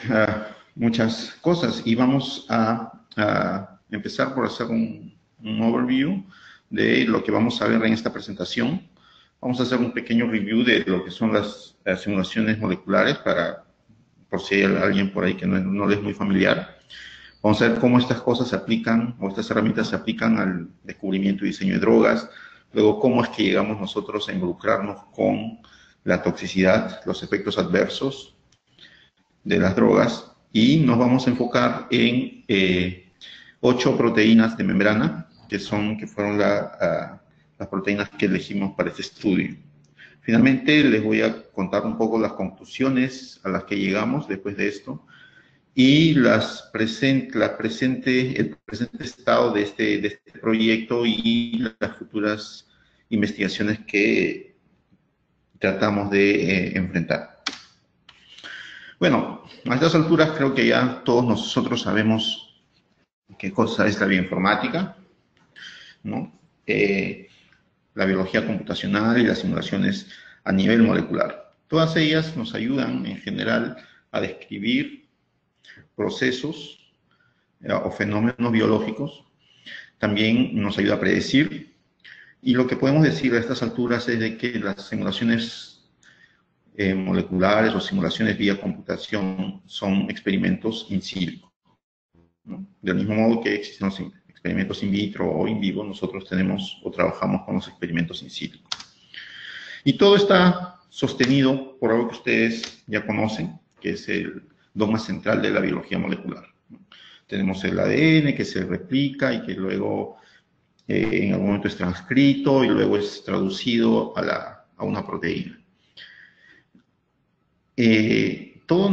muchas cosas y vamos a empezar por hacer un overview de lo que vamos a ver en esta presentación. Vamos a hacer un pequeño review de lo que son las simulaciones moleculares por si hay alguien por ahí que no les es muy familiar. Vamos a ver cómo estas cosas se aplican, o estas herramientas se aplican al descubrimiento y diseño de drogas. Luego, cómo es que llegamos nosotros a involucrarnos con la toxicidad, los efectos adversos de las drogas. Y nos vamos a enfocar en 8 proteínas de membrana, que fueron las proteínas que elegimos para este estudio. Finalmente, les voy a contar un poco las conclusiones a las que llegamos después de esto y el presente estado de este proyecto y las futuras investigaciones que tratamos de enfrentar. Bueno, a estas alturas creo que ya todos nosotros sabemos qué cosa es la bioinformática, ¿no? La biología computacional y las simulaciones a nivel molecular. Todas ellas nos ayudan en general a describir procesos o fenómenos biológicos, también nos ayuda a predecir, y lo que podemos decir a estas alturas es de que las simulaciones moleculares o simulaciones vía computación son experimentos in silico, ¿no? Del mismo modo que existen los experimentos in vitro o in vivo, nosotros tenemos o trabajamos con los experimentos in silico. Y todo está sostenido por algo que ustedes ya conocen, que es el dogma central de la biología molecular. Tenemos el ADN que se replica y que luego en algún momento es transcrito y luego es traducido a una proteína. Todo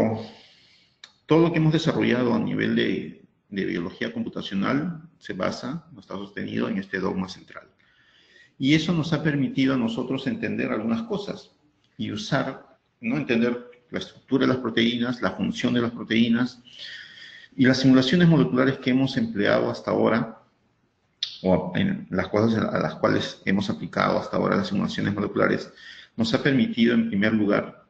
lo que hemos desarrollado a nivel de biología computacional se basa, no está sostenido en este dogma central. Y eso nos ha permitido a nosotros entender algunas cosas y entender la estructura de las proteínas, la función de las proteínas, y las simulaciones moleculares que hemos empleado hasta ahora, o en las cosas a las cuales hemos aplicado hasta ahora las simulaciones moleculares, nos ha permitido, en primer lugar,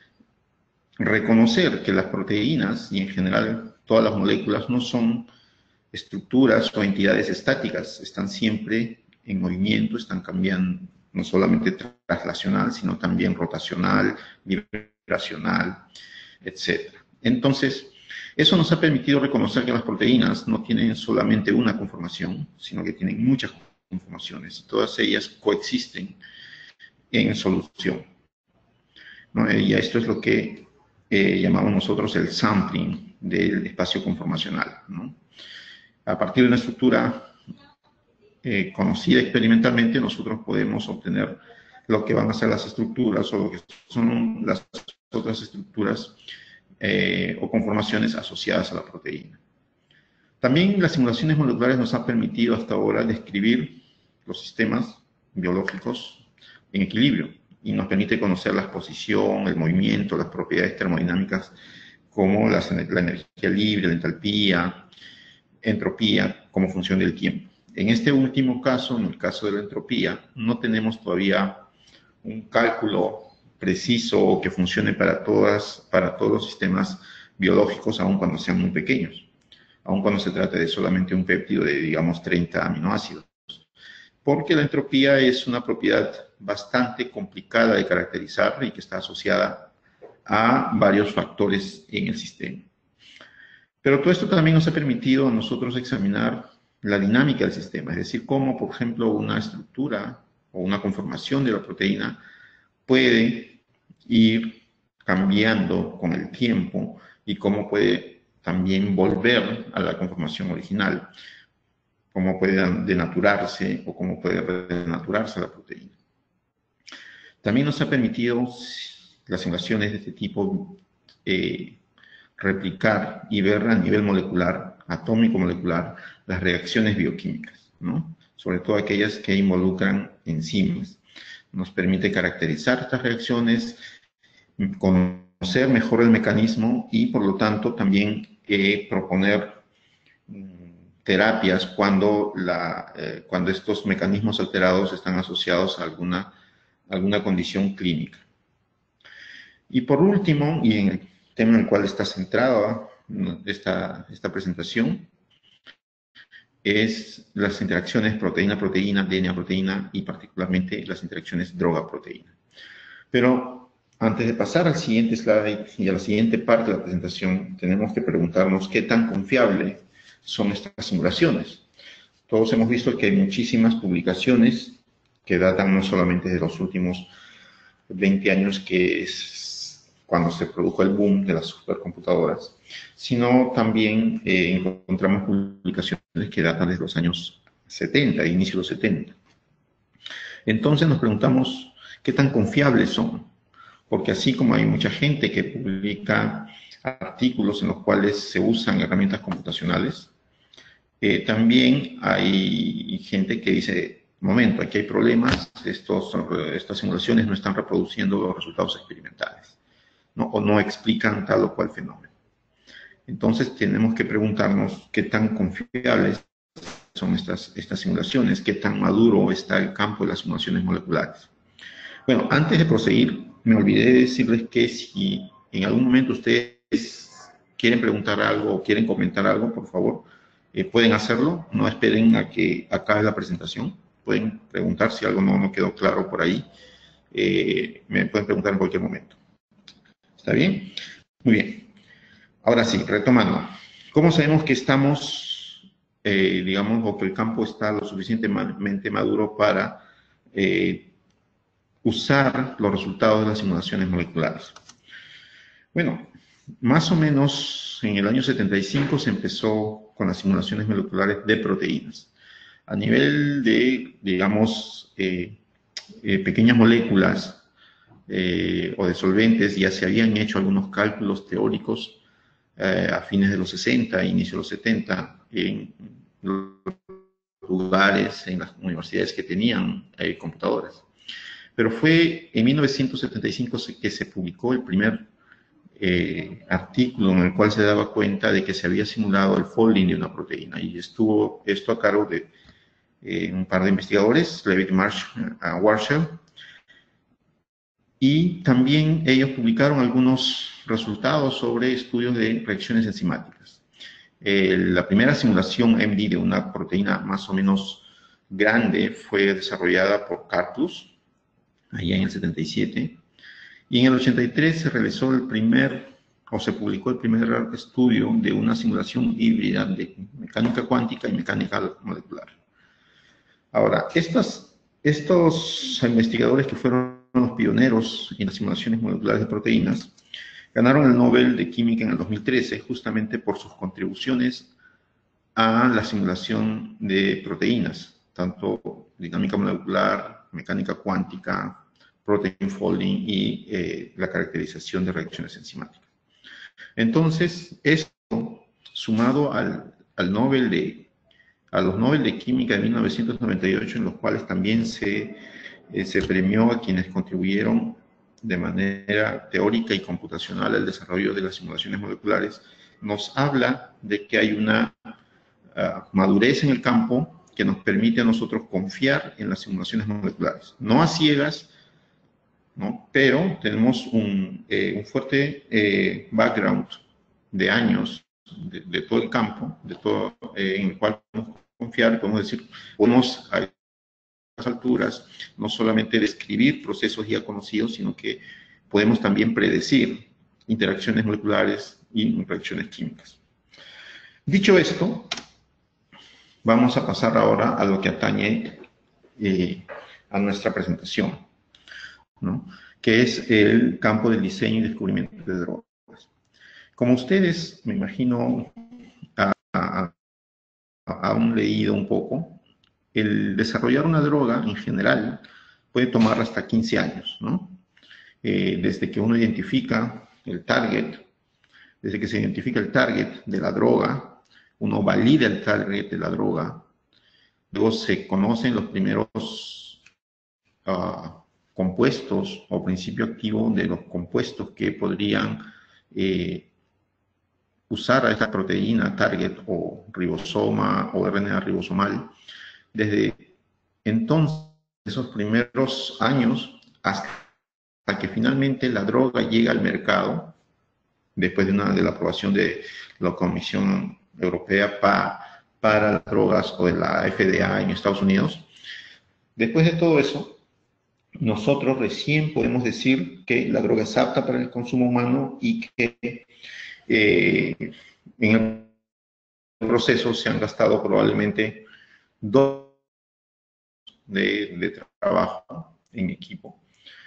reconocer que las proteínas, y en general todas las moléculas, no son estructuras o entidades estáticas, están siempre en movimiento, están cambiando, no solamente translacional, sino también rotacional, vibracional, etc. Entonces, eso nos ha permitido reconocer que las proteínas no tienen solamente una conformación, sino que tienen muchas conformaciones, y todas ellas coexisten en solución, ¿no? Y esto es lo que llamamos nosotros el sampling del espacio conformacional, ¿no? A partir de una estructura conocida experimentalmente, nosotros podemos obtener lo que van a ser las estructuras o lo que son las otras estructuras o conformaciones asociadas a la proteína. También las simulaciones moleculares nos han permitido hasta ahora describir los sistemas biológicos en equilibrio y nos permite conocer la exposición, el movimiento, las propiedades termodinámicas como la energía libre, la entalpía, entropía como función del tiempo. En este último caso, en el caso de la entropía, no tenemos todavía un cálculo preciso que funcione para todos los sistemas biológicos, aun cuando sean muy pequeños, aun cuando se trate de solamente un péptido de, digamos, 30 aminoácidos. Porque la entropía es una propiedad bastante complicada de caracterizar y que está asociada a varios factores en el sistema. Pero todo esto también nos ha permitido a nosotros examinar la dinámica del sistema, es decir, cómo, por ejemplo, una estructura o una conformación de la proteína puede ir cambiando con el tiempo y cómo puede también volver a la conformación original, cómo puede denaturarse o cómo puede renaturarse la proteína. También nos ha permitido las simulaciones de este tipo replicar y ver a nivel molecular, atómico molecular, las reacciones bioquímicas, ¿no? Sobre todo aquellas que involucran enzimas. Nos permite caracterizar estas reacciones, conocer mejor el mecanismo y, por lo tanto, también proponer terapias cuando estos mecanismos alterados están asociados a alguna condición clínica. Y por último, y en tema en el cual está centrada esta presentación es las interacciones proteína-proteína, DNA-proteína y particularmente las interacciones droga-proteína. Pero antes de pasar al siguiente slide y a la siguiente parte de la presentación, tenemos que preguntarnos qué tan confiables son estas simulaciones. Todos hemos visto que hay muchísimas publicaciones que datan no solamente de los últimos 20 años, que es cuando se produjo el boom de las supercomputadoras, sino también encontramos publicaciones que datan desde los años 70, inicio de los 70. Entonces nos preguntamos qué tan confiables son, porque así como hay mucha gente que publica artículos en los cuales se usan herramientas computacionales, también hay gente que dice, momento, aquí hay problemas, estas simulaciones no están reproduciendo los resultados experimentales, ¿no? O no explican tal o cual fenómeno. Entonces tenemos que preguntarnos qué tan confiables son estas simulaciones, qué tan maduro está el campo de las simulaciones moleculares. Bueno, antes de proseguir, me olvidé de decirles que si en algún momento ustedes quieren preguntar algo o quieren comentar algo, por favor, pueden hacerlo. No esperen a que acabe la presentación. Pueden preguntar si algo no quedó claro por ahí. Me pueden preguntar en cualquier momento. ¿Está bien? Muy bien. Ahora sí, retomando. ¿Cómo sabemos que estamos, digamos, o que el campo está lo suficientemente maduro para usar los resultados de las simulaciones moleculares? Bueno, más o menos en el año 75 se empezó con las simulaciones moleculares de proteínas. A nivel de, digamos, pequeñas moléculas o de solventes, ya se habían hecho algunos cálculos teóricos a fines de los 60, inicio de los 70, en lugares, en las universidades que tenían computadoras. Pero fue en 1975 que se publicó el primer artículo en el cual se daba cuenta de que se había simulado el folding de una proteína, y estuvo esto a cargo de un par de investigadores, Levitt y Warshall, y también ellos publicaron algunos resultados sobre estudios de reacciones enzimáticas. La primera simulación MD de una proteína más o menos grande fue desarrollada por Karplus, allá en el 77, y en el 83 se realizó se publicó el primer estudio de una simulación híbrida de mecánica cuántica y mecánica molecular. Ahora, estos investigadores que fueron los pioneros en las simulaciones moleculares de proteínas ganaron el Nobel de Química en el 2013 justamente por sus contribuciones a la simulación de proteínas, tanto dinámica molecular, mecánica cuántica, protein folding y la caracterización de reacciones enzimáticas. Entonces, esto sumado a los Nobel de Química de 1998, en los cuales también se premió a quienes contribuyeron de manera teórica y computacional al desarrollo de las simulaciones moleculares, nos habla de que hay una madurez en el campo que nos permite a nosotros confiar en las simulaciones moleculares. No a ciegas, ¿no? Pero tenemos un fuerte background de años de todo el campo, en el cual podemos confiar, podemos decir, podemos a estas alturas no solamente describir procesos ya conocidos, sino que podemos también predecir interacciones moleculares y reacciones químicas. Dicho esto, vamos a pasar ahora a lo que atañe a nuestra presentación, ¿no? Que es el campo del diseño y descubrimiento de drogas. Como ustedes, me imagino, han leído un poco, el desarrollar una droga en general puede tomar hasta 15 años, ¿no? Desde que uno identifica el target, desde que se identifica el target de la droga, uno valida el target de la droga, luego se conocen los primeros compuestos o principio activo de los compuestos que podrían usar a esta proteína target o ribosoma o RNA ribosomal. Desde entonces, esos primeros años, hasta que finalmente la droga llega al mercado, después de la aprobación de la Comisión Europea para las drogas o de la FDA en Estados Unidos. Después de todo eso, nosotros recién podemos decir que la droga es apta para el consumo humano y que en el proceso se han gastado probablemente 2 de trabajo en equipo.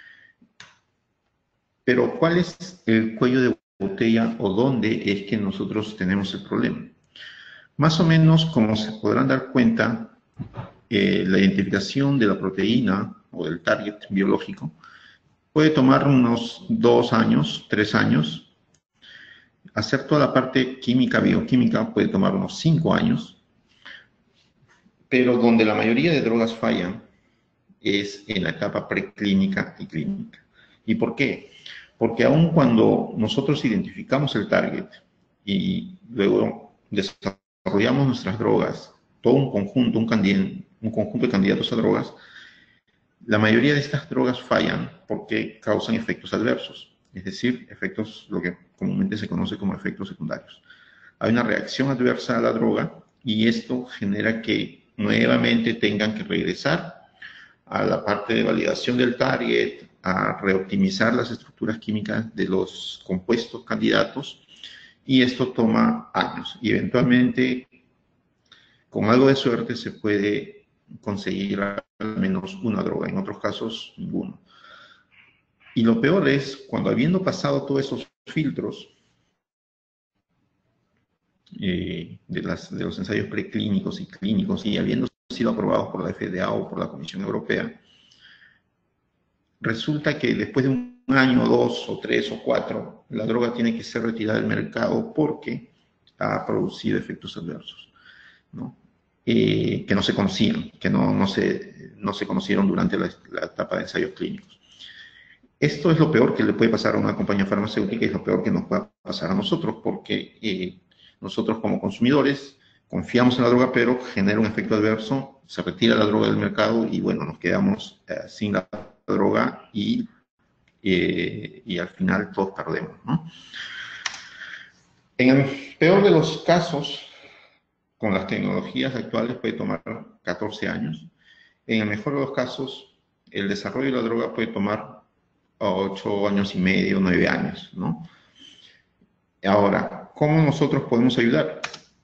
Pero ¿cuál es el cuello de botella o dónde es que nosotros tenemos el problema? Más o menos, como se podrán dar cuenta, la identificación de la proteína o del target biológico puede tomar unos 2 años, 3 años. Hacer toda la parte química, bioquímica puede tomar unos 5 años. Pero donde la mayoría de drogas fallan es en la etapa preclínica y clínica. ¿Y por qué? Porque aun cuando nosotros identificamos el target y luego desarrollamos nuestras drogas, todo un conjunto de candidatos a drogas, la mayoría de estas drogas fallan porque causan efectos adversos, es decir, efectos, lo que comúnmente se conoce como efectos secundarios. Hay una reacción adversa a la droga y esto genera que nuevamente tengan que regresar a la parte de validación del target, a reoptimizar las estructuras químicas de los compuestos candidatos, y esto toma años. Y eventualmente, con algo de suerte, se puede conseguir al menos una droga, en otros casos, ninguno. Y lo peor es, cuando habiendo pasado todos esos filtros de los ensayos preclínicos y clínicos, y habiendo sido aprobados por la FDA o por la Comisión Europea, resulta que después de un año, 2 o 3 o 4, la droga tiene que ser retirada del mercado porque ha producido efectos adversos, ¿no? Que no se conocían, que no se conocieron durante la etapa de ensayos clínicos. Esto es lo peor que le puede pasar a una compañía farmacéutica y es lo peor que nos puede pasar a nosotros, porque nosotros como consumidores confiamos en la droga, pero genera un efecto adverso, se retira la droga del mercado y bueno, nos quedamos sin la droga y al final todos perdemos, ¿no? En el peor de los casos, con las tecnologías actuales puede tomar 14 años. En el mejor de los casos, el desarrollo de la droga puede tomar 8 años y medio, 9 años, ¿no? Ahora, ¿cómo nosotros podemos ayudar?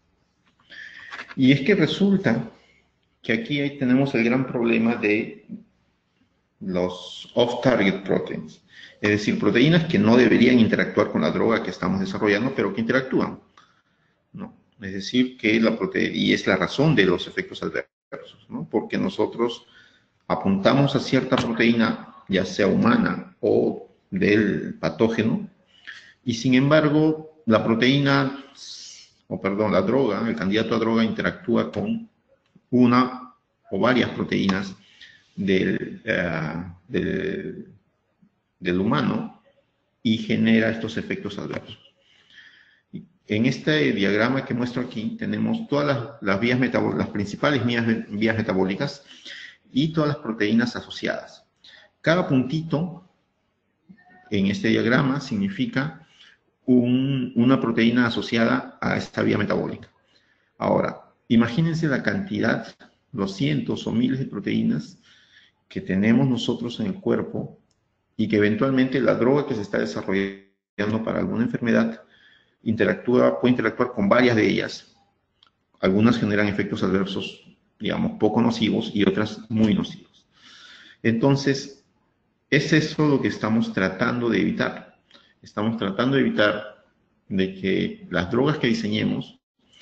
Y es que resulta que aquí tenemos el gran problema de los off-target proteins, es decir, proteínas que no deberían interactuar con la droga que estamos desarrollando, pero que interactúan, ¿no? Es decir, que la proteína, y es la razón de los efectos adversos, ¿no? Porque nosotros apuntamos a cierta proteína, ya sea humana o del patógeno, y sin embargo, la proteína, la droga, el candidato a droga interactúa con una o varias proteínas del humano y genera estos efectos adversos. En este diagrama que muestro aquí tenemos todas las principales vías metabólicas y todas las proteínas asociadas. Cada puntito en este diagrama significa una proteína asociada a esta vía metabólica. Ahora, imagínense la cantidad, los cientos o miles de proteínas que tenemos nosotros en el cuerpo y que eventualmente la droga que se está desarrollando para alguna enfermedad puede interactuar con varias de ellas. Algunas generan efectos adversos, digamos, poco nocivos y otras muy nocivos. Entonces, es eso lo que estamos tratando de evitar. Estamos tratando de evitar de que las drogas que diseñemos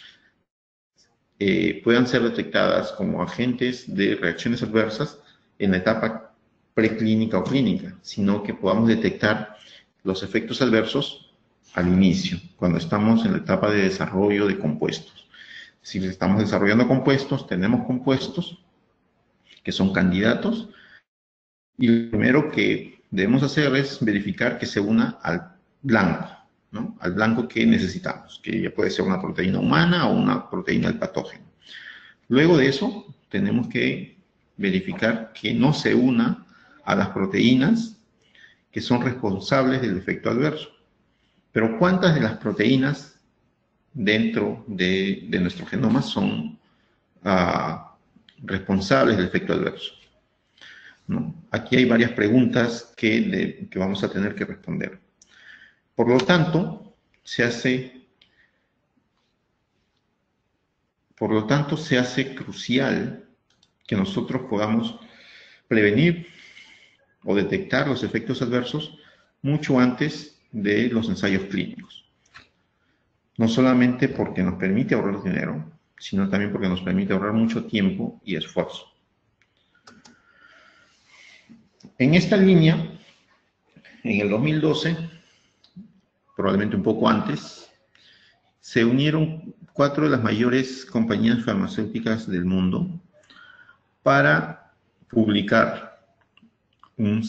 puedan ser detectadas como agentes de reacciones adversas en la etapa preclínica o clínica, sino que podamos detectar los efectos adversos al inicio, cuando estamos en la etapa de desarrollo de compuestos. Si estamos desarrollando compuestos, tenemos compuestos que son candidatos y lo primero que debemos hacer es verificar que se una al blanco, ¿no? Al blanco que necesitamos, que ya puede ser una proteína humana o una proteína del patógeno. Luego de eso, tenemos que verificar que no se una a las proteínas que son responsables del efecto adverso. Pero ¿cuántas de las proteínas dentro de nuestro genoma son responsables del efecto adverso? ¿No? Aquí hay varias preguntas que vamos a tener que responder. Por lo tanto, se hace crucial que nosotros podamos prevenir o detectar los efectos adversos mucho antes de los ensayos clínicos. No solamente porque nos permite ahorrar dinero, sino también porque nos permite ahorrar mucho tiempo y esfuerzo. En esta línea, en el 2012, probablemente un poco antes, se unieron 4 de las mayores compañías farmacéuticas del mundo para publicar un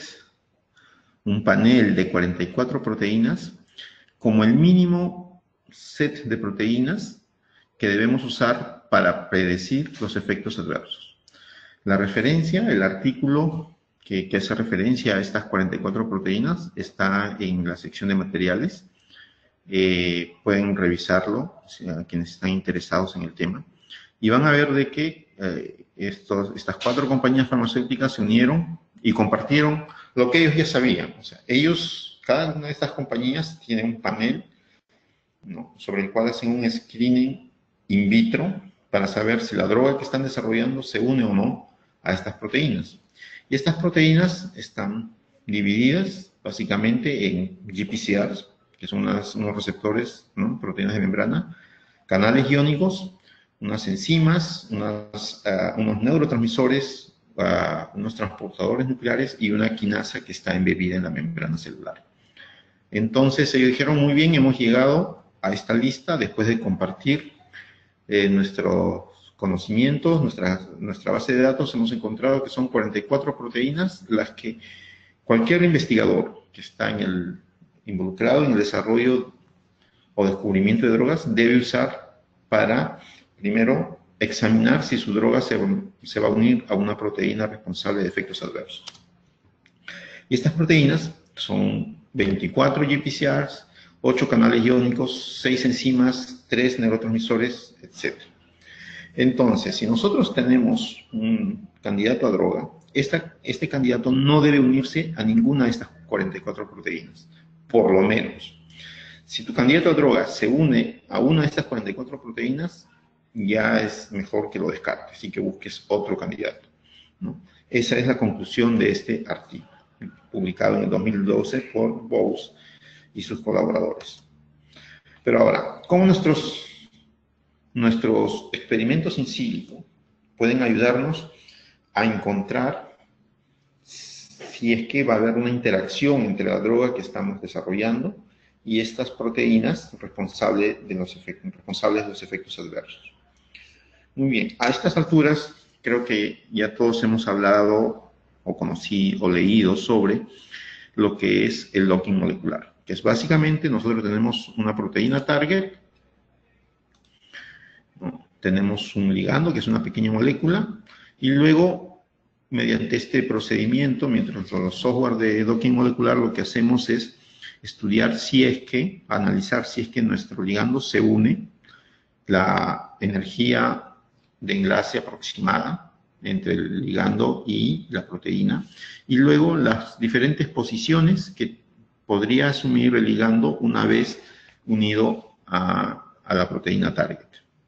panel de 44 proteínas como el mínimo set de proteínas que debemos usar para predecir los efectos adversos. La referencia, el artículo que hace referencia a estas 44 proteínas está en la sección de materiales. Pueden revisarlo, a quienes están interesados en el tema, y van a ver de que estas 4 compañías farmacéuticas se unieron y compartieron lo que ellos ya sabían. O sea, cada una de estas compañías tiene un panel, ¿no?, sobre el cual hacen un screening in vitro para saber si la droga que están desarrollando se une o no a estas proteínas. Y estas proteínas están divididas básicamente en GPCRs, que son unos receptores, ¿no?, proteínas de membrana, canales iónicos, unas enzimas, unos neurotransmisores, unos transportadores nucleares y una quinasa que está embebida en la membrana celular. Entonces ellos dijeron, muy bien, hemos llegado a esta lista después de compartir nuestros conocimientos, nuestra base de datos. Hemos encontrado que son 44 proteínas las que cualquier investigador que está involucrado en el desarrollo o descubrimiento de drogas debe usar para, primero, examinar si su droga se va a unir a una proteína responsable de efectos adversos. Y estas proteínas son 24 GPCRs, 8 canales iónicos, 6 enzimas, 3 neurotransmisores, etc. Entonces, si nosotros tenemos un candidato a droga, este candidato no debe unirse a ninguna de estas 44 proteínas, por lo menos. Si tu candidato a droga se une a una de estas 44 proteínas, ya es mejor que lo descartes y que busques otro candidato, ¿no? Esa es la conclusión de este artículo, publicado en el 2012 por Bose y sus colaboradores. Pero ahora, ¿cómo nuestros experimentos in silico pueden ayudarnos a encontrar si es que va a haber una interacción entre la droga que estamos desarrollando y estas proteínas responsables de los efectos adversos? Muy bien, a estas alturas creo que ya todos hemos hablado o conocido o leído sobre lo que es el docking molecular, que es básicamente nosotros tenemos una proteína target, ¿no?, tenemos un ligando que es una pequeña molécula y luego mediante este procedimiento, mientras los software de docking molecular, lo que hacemos es estudiar analizar si es que nuestro ligando se une, la energía de enlace aproximada entre el ligando y la proteína, y luego las diferentes posiciones que podría asumir el ligando una vez unido a la proteína target.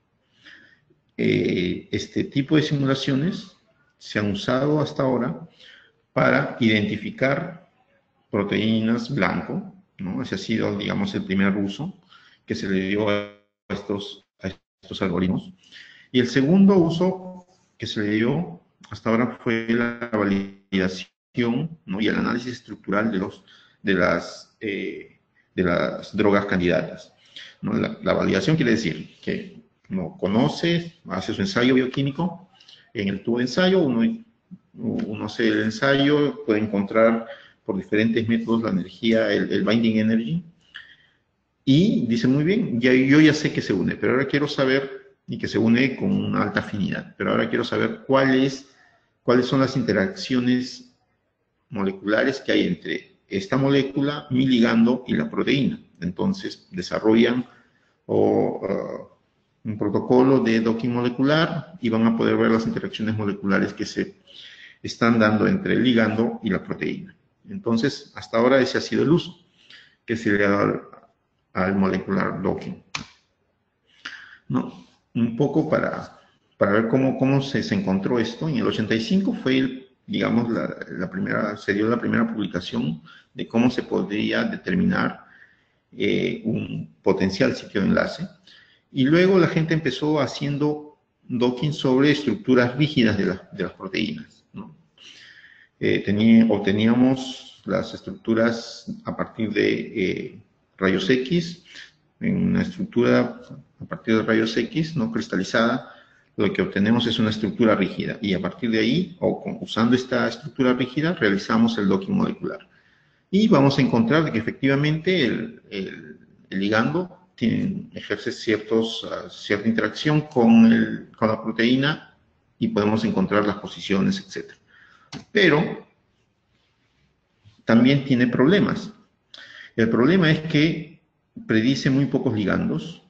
Este tipo de simulaciones se han usado hasta ahora para identificar proteínas blanco, ¿no? Ese ha sido, digamos, el primer uso que se le dio a estos algoritmos. Y el segundo uso que se le dio hasta ahora fue la validación, ¿no?, y el análisis estructural de las drogas candidatas, ¿no? La validación quiere decir que uno conoce, hace su ensayo bioquímico, en el tubo de ensayo, uno hace el ensayo, puede encontrar por diferentes métodos la energía, el binding energy, y dice, muy bien, yo ya sé que se une, pero ahora quiero saber, y que se une con una alta afinidad, pero ahora quiero saber cuáles son las interacciones moleculares que hay entre esta molécula, mi ligando y la proteína. Entonces desarrollan un protocolo de docking molecular y van a poder ver las interacciones moleculares que se están dando entre el ligando y la proteína. Entonces, hasta ahora ese ha sido el uso que se le ha dado al molecular docking. ¿No? Un poco para ver cómo se encontró esto. En el 85 fue, digamos, se dio la primera publicación de cómo se podría determinar un potencial sitio de enlace. Y luego la gente empezó haciendo docking sobre estructuras rígidas de las proteínas, ¿no? Obteníamos las estructuras a partir de rayos X, en una estructura a partir de rayos X no cristalizada, lo que obtenemos es una estructura rígida, y a partir de ahí, usando esta estructura rígida, realizamos el docking molecular. Y vamos a encontrar que efectivamente el ligando ejerce cierta interacción con la proteína y podemos encontrar las posiciones, etc. Pero también tiene problemas. El problema es que predice muy pocos ligandos,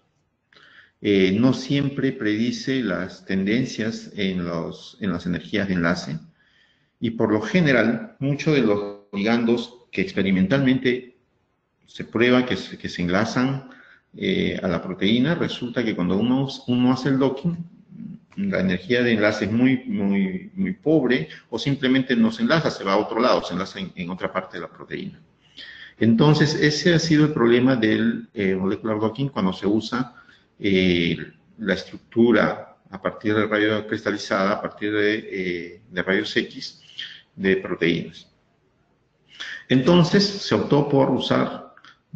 no siempre predice las tendencias en las energías de enlace, y por lo general, muchos de los ligandos que experimentalmente se prueba que se enlazan a la proteína, resulta que cuando uno hace el docking, la energía de enlace es muy pobre, o simplemente no se enlaza, se va a otro lado, se enlaza en otra parte de la proteína. Entonces, ese ha sido el problema del molecular docking cuando se usa la estructura a partir de radio cristalizada, a partir de rayos X de proteínas. Entonces, se optó por usar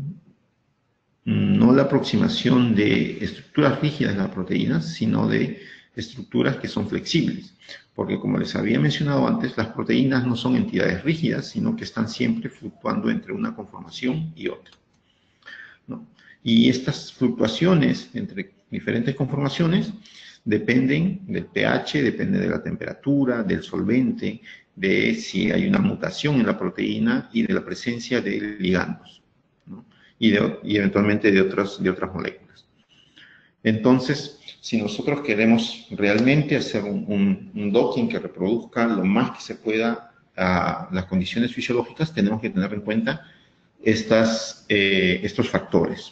no la aproximación de estructuras rígidas de las proteínas, sino de estructuras que son flexibles. Porque, como les había mencionado antes, las proteínas no son entidades rígidas, sino que están siempre fluctuando entre una conformación y otra, ¿no? Y estas fluctuaciones entre diferentes conformaciones dependen del pH, dependen de la temperatura, del solvente, de si hay una mutación en la proteína y de la presencia de ligandos, ¿no? y eventualmente de otras moléculas. Entonces, si nosotros queremos realmente hacer un docking que reproduzca lo más que se pueda las condiciones fisiológicas, tenemos que tener en cuenta estos factores.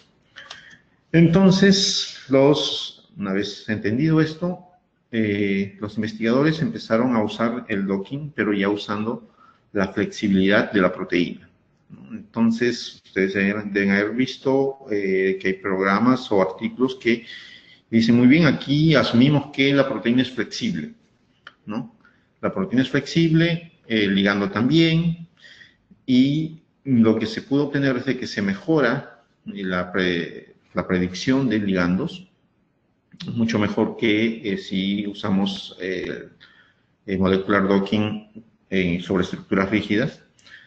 Entonces, una vez entendido esto, los investigadores empezaron a usar el docking, pero ya usando la flexibilidad de la proteína, ¿no? Entonces, ustedes deben haber visto que hay programas o artículos que dicen, muy bien, aquí asumimos que la proteína es flexible, ¿no? La proteína es flexible, el ligando también, y lo que se pudo obtener es de que se mejora la predicción de ligandos, mucho mejor que si usamos el molecular docking sobre estructuras rígidas.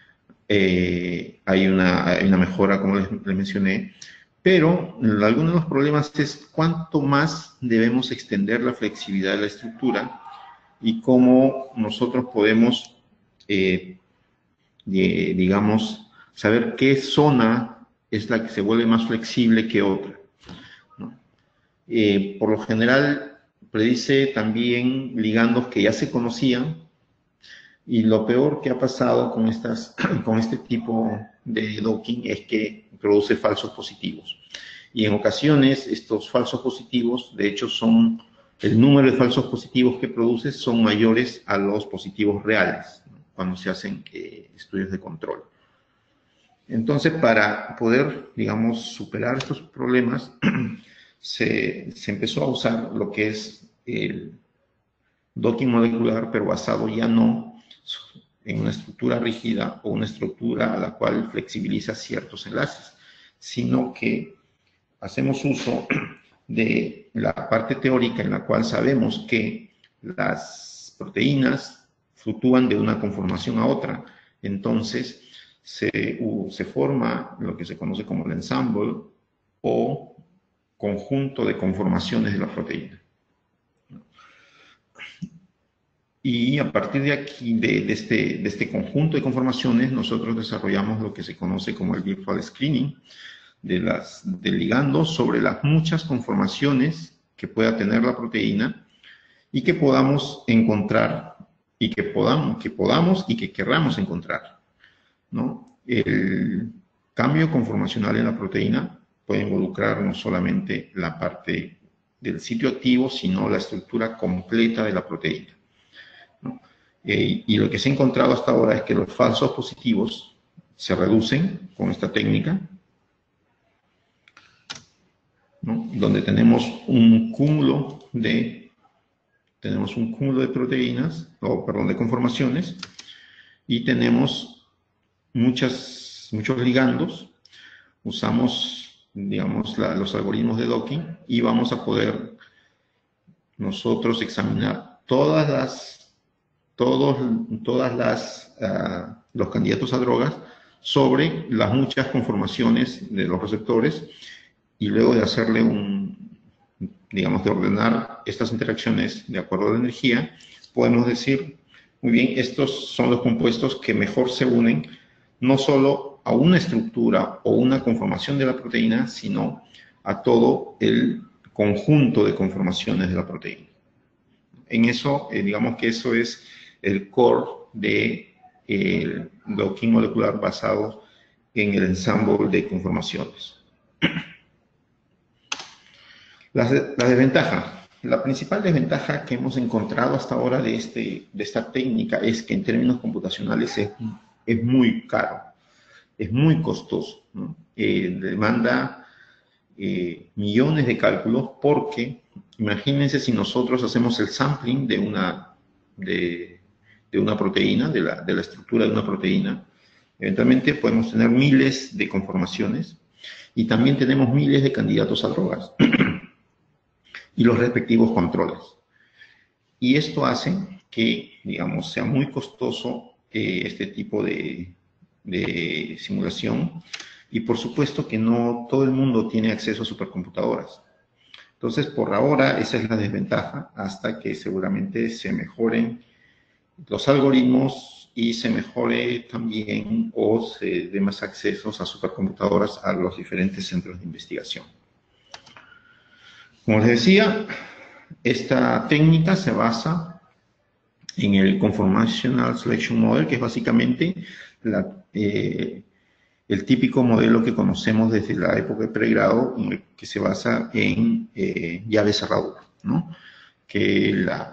Hay una mejora, como les mencioné, pero algunos de los problemas es cuánto más debemos extender la flexibilidad de la estructura y cómo nosotros podemos, digamos, saber qué zona es la que se vuelve más flexible que otra, ¿no? Por lo general, predice también ligandos que ya se conocían, y lo peor que ha pasado con este tipo de docking es que produce falsos positivos. Y en ocasiones, estos falsos positivos, de hecho, el número de falsos positivos que produce son mayores a los positivos reales, ¿no? Cuando se hacen estudios de control. Entonces, para poder, digamos, superar estos problemas, se empezó a usar lo que es el docking molecular, pero basado ya no en una estructura rígida o una estructura a la cual flexibiliza ciertos enlaces, sino que hacemos uso de la parte teórica en la cual sabemos que las proteínas fluctúan de una conformación a otra. Entonces, se forma lo que se conoce como el ensemble o conjunto de conformaciones de la proteína. Y a partir de aquí, de este conjunto de conformaciones, nosotros desarrollamos lo que se conoce como el virtual screening, del ligando sobre las muchas conformaciones que pueda tener la proteína y que podamos encontrar y que podamos y que querramos encontrar, ¿no? El cambio conformacional en la proteína puede involucrar no solamente la parte del sitio activo, sino la estructura completa de la proteína, ¿no? Y lo que se ha encontrado hasta ahora es que los falsos positivos se reducen con esta técnica, ¿no? Donde tenemos un cúmulo de proteínas, de conformaciones, y tenemos muchos ligandos. Usamos, digamos, los algoritmos de docking y vamos a poder nosotros examinar los candidatos a drogas sobre las muchas conformaciones de los receptores, y luego de hacerle digamos, de ordenar estas interacciones de acuerdo a la energía, podemos decir, muy bien, estos son los compuestos que mejor se unen no solo a una estructura o una conformación de la proteína, sino a todo el conjunto de conformaciones de la proteína. En eso, digamos que eso es el core del docking molecular basado en el ensamble de conformaciones. La desventaja. La principal desventaja que hemos encontrado hasta ahora de esta técnica es que en términos computacionales es muy caro, es muy costoso, ¿no? Demanda millones de cálculos, porque imagínense si nosotros hacemos el sampling de una proteína, de la estructura de una proteína, eventualmente podemos tener miles de conformaciones y también tenemos miles de candidatos a drogas y los respectivos controles. Y esto hace que, digamos, sea muy costoso este tipo de simulación, y por supuesto que no todo el mundo tiene acceso a supercomputadoras. Entonces, por ahora, esa es la desventaja, hasta que seguramente se mejoren los algoritmos y se mejore también o se dé más accesos a supercomputadoras a los diferentes centros de investigación. Como les decía, esta técnica se basa en el Conformational Selection Model, que es básicamente el típico modelo que conocemos desde la época de pregrado, que se basa en llave cerradura, ¿no? Que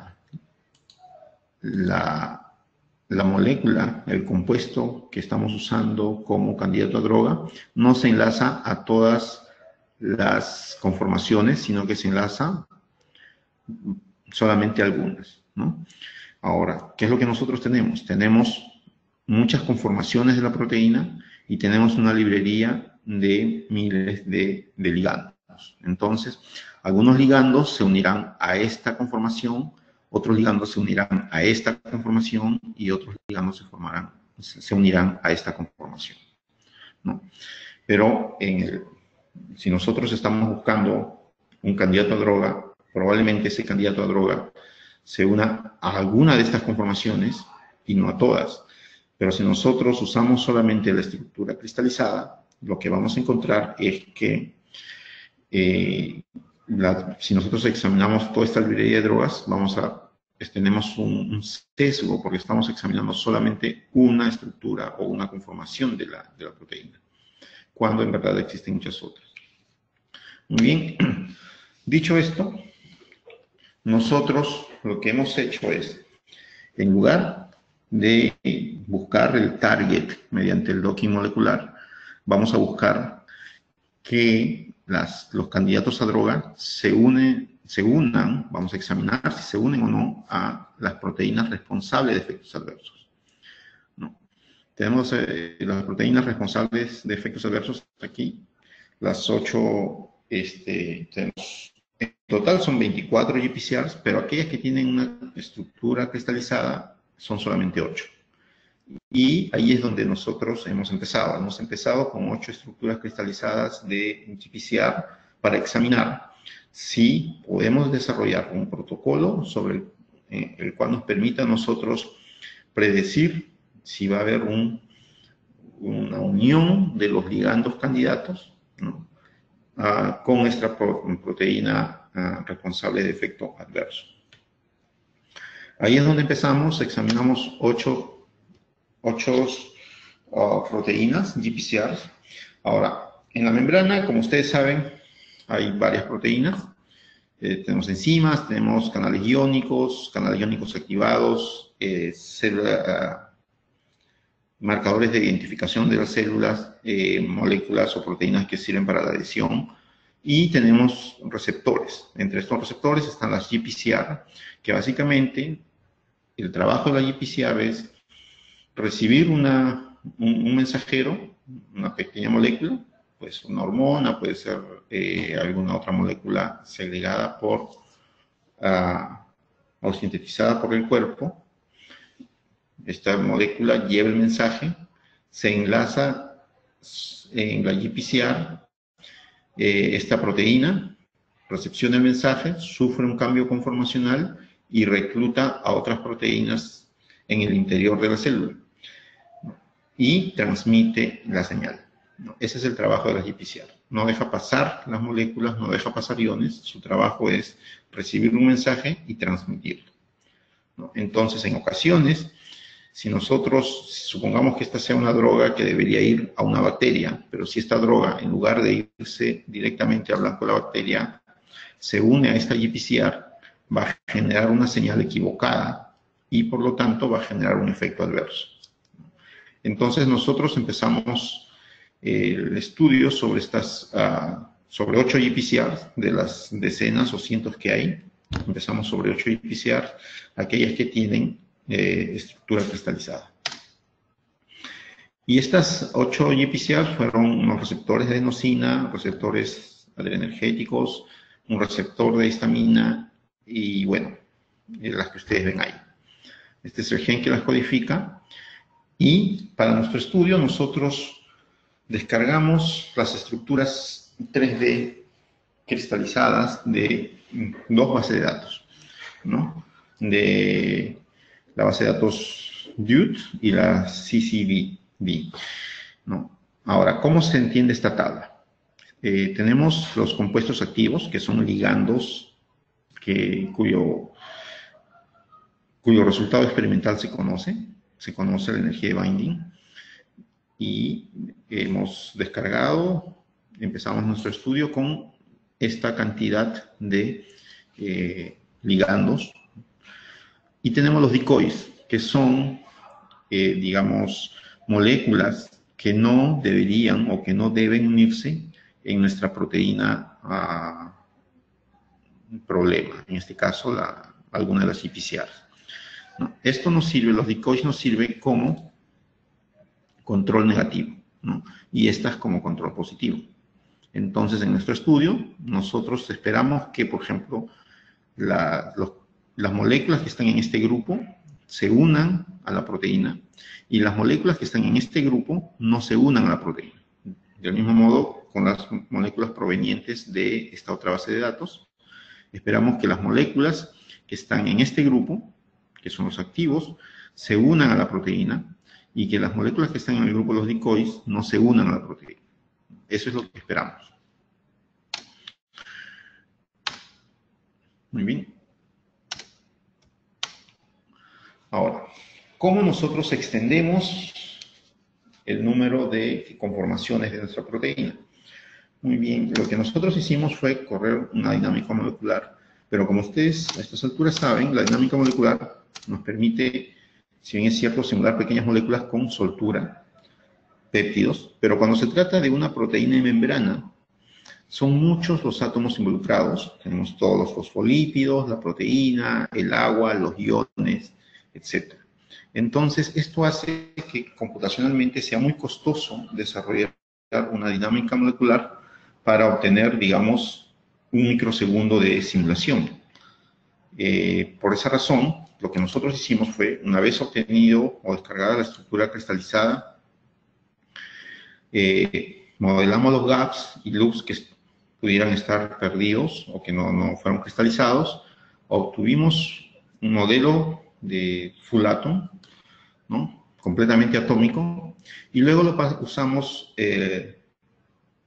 la molécula, el compuesto que estamos usando como candidato a droga, no se enlaza a todas las conformaciones, sino que se enlaza solamente a algunas, ¿no? Ahora, ¿qué es lo que nosotros tenemos? Tenemos muchas conformaciones de la proteína y tenemos una librería de miles de ligandos. Entonces, algunos ligandos se unirán a esta conformación, otros ligandos se unirán a esta conformación y otros ligandos se unirán a esta conformación, ¿no? Pero si nosotros estamos buscando un candidato a droga, probablemente ese candidato a droga se una a alguna de estas conformaciones y no a todas. Pero si nosotros usamos solamente la estructura cristalizada, lo que vamos a encontrar es que si nosotros examinamos toda esta librería de drogas, tenemos un sesgo, porque estamos examinando solamente una estructura o una conformación de la proteína, cuando en verdad existen muchas otras. Muy bien, dicho esto, nosotros lo que hemos hecho es, en lugar de buscar el target mediante el docking molecular, vamos a buscar que los candidatos a droga se unan, vamos a examinar si se unen o no a las proteínas responsables de efectos adversos, ¿no? Tenemos las proteínas responsables de efectos adversos aquí, las 8, tenemos, en total son 24 GPCRs, pero aquellas que tienen una estructura cristalizada son solamente 8. Y ahí es donde nosotros hemos empezado. Hemos empezado con 8 estructuras cristalizadas de GPCR para examinar si podemos desarrollar un protocolo sobre el cual nos permita a nosotros predecir si va a haber una unión de los ligandos candidatos ¿no? Con esta proteína responsable de efecto adverso. Ahí es donde empezamos, examinamos 8 proteínas, GPCR. Ahora, en la membrana, como ustedes saben, hay varias proteínas. Tenemos enzimas, tenemos canales iónicos activados, marcadores de identificación de las células, moléculas o proteínas que sirven para la adhesión, y tenemos receptores. Entre estos receptores están las GPCR, que básicamente el trabajo de la GPCR es recibir un mensajero, una pequeña molécula, pues una hormona, puede ser alguna otra molécula segregada o sintetizada por el cuerpo. Esta molécula lleva el mensaje, se enlaza en la GPCR, esta proteína recepciona el mensaje, sufre un cambio conformacional y recluta a otras proteínas en el interior de la célula y transmite la señal. Ese es el trabajo de la GPCR. No deja pasar las moléculas, no deja pasar iones, su trabajo es recibir un mensaje y transmitirlo. Entonces, en ocasiones, si nosotros supongamos que esta sea una droga que debería ir a una bacteria, pero si esta droga, en lugar de irse directamente al blanco de la bacteria, se une a esta GPCR, va a generar una señal equivocada y por lo tanto va a generar un efecto adverso. Entonces nosotros empezamos el estudio sobre sobre 8 GPCR de las decenas o cientos que hay. Empezamos sobre 8 GPCR, aquellas que tienen estructura cristalizada. Y estas 8 GPCR fueron unos receptores de adenosina, receptores adrenergéticos, un receptor de histamina y, bueno, las que ustedes ven ahí. Este es el gen que las codifica. Y para nuestro estudio nosotros descargamos las estructuras 3D cristalizadas de 2 bases de datos, ¿no? De la base de datos DUTE y la CCV, ¿no? Ahora, ¿cómo se entiende esta tabla? Tenemos los compuestos activos, que son ligandos, cuyo resultado experimental se conoce la energía de binding, y hemos descargado, empezamos nuestro estudio con esta cantidad de ligandos, y tenemos los decoys, que son, digamos, moléculas que no deberían o que no deben unirse en nuestra proteína problema, en este caso alguna de las GPCR. ¿No? Esto nos sirve, los decoys nos sirven como control negativo, ¿no? Y estas como control positivo. Entonces, en nuestro estudio, nosotros esperamos que, por ejemplo, las moléculas que están en este grupo se unan a la proteína y las moléculas que están en este grupo no se unan a la proteína. Del mismo modo, con las moléculas provenientes de esta otra base de datos, esperamos que las moléculas que están en este grupo, que son los activos, se unan a la proteína y que las moléculas que están en el grupo de los decoys no se unan a la proteína. Eso es lo que esperamos. Muy bien. Ahora, ¿cómo nosotros extendemos el número de conformaciones de nuestra proteína? Muy bien, lo que nosotros hicimos fue correr una dinámica molecular, pero como ustedes a estas alturas saben, la dinámica molecular nos permite, si bien es cierto, simular pequeñas moléculas con soltura, péptidos, pero cuando se trata de una proteína de membrana, son muchos los átomos involucrados. Tenemos todos los fosfolípidos, la proteína, el agua, los iones, etc. Entonces, esto hace que computacionalmente sea muy costoso desarrollar una dinámica molecular para obtener, digamos, un microsegundo de simulación. Por esa razón, lo que nosotros hicimos fue, una vez obtenido o descargada la estructura cristalizada, modelamos los gaps y loops que pudieran estar perdidos o que no fueron cristalizados, obtuvimos un modelo de full atom, ¿no? Completamente atómico, y luego lo usamos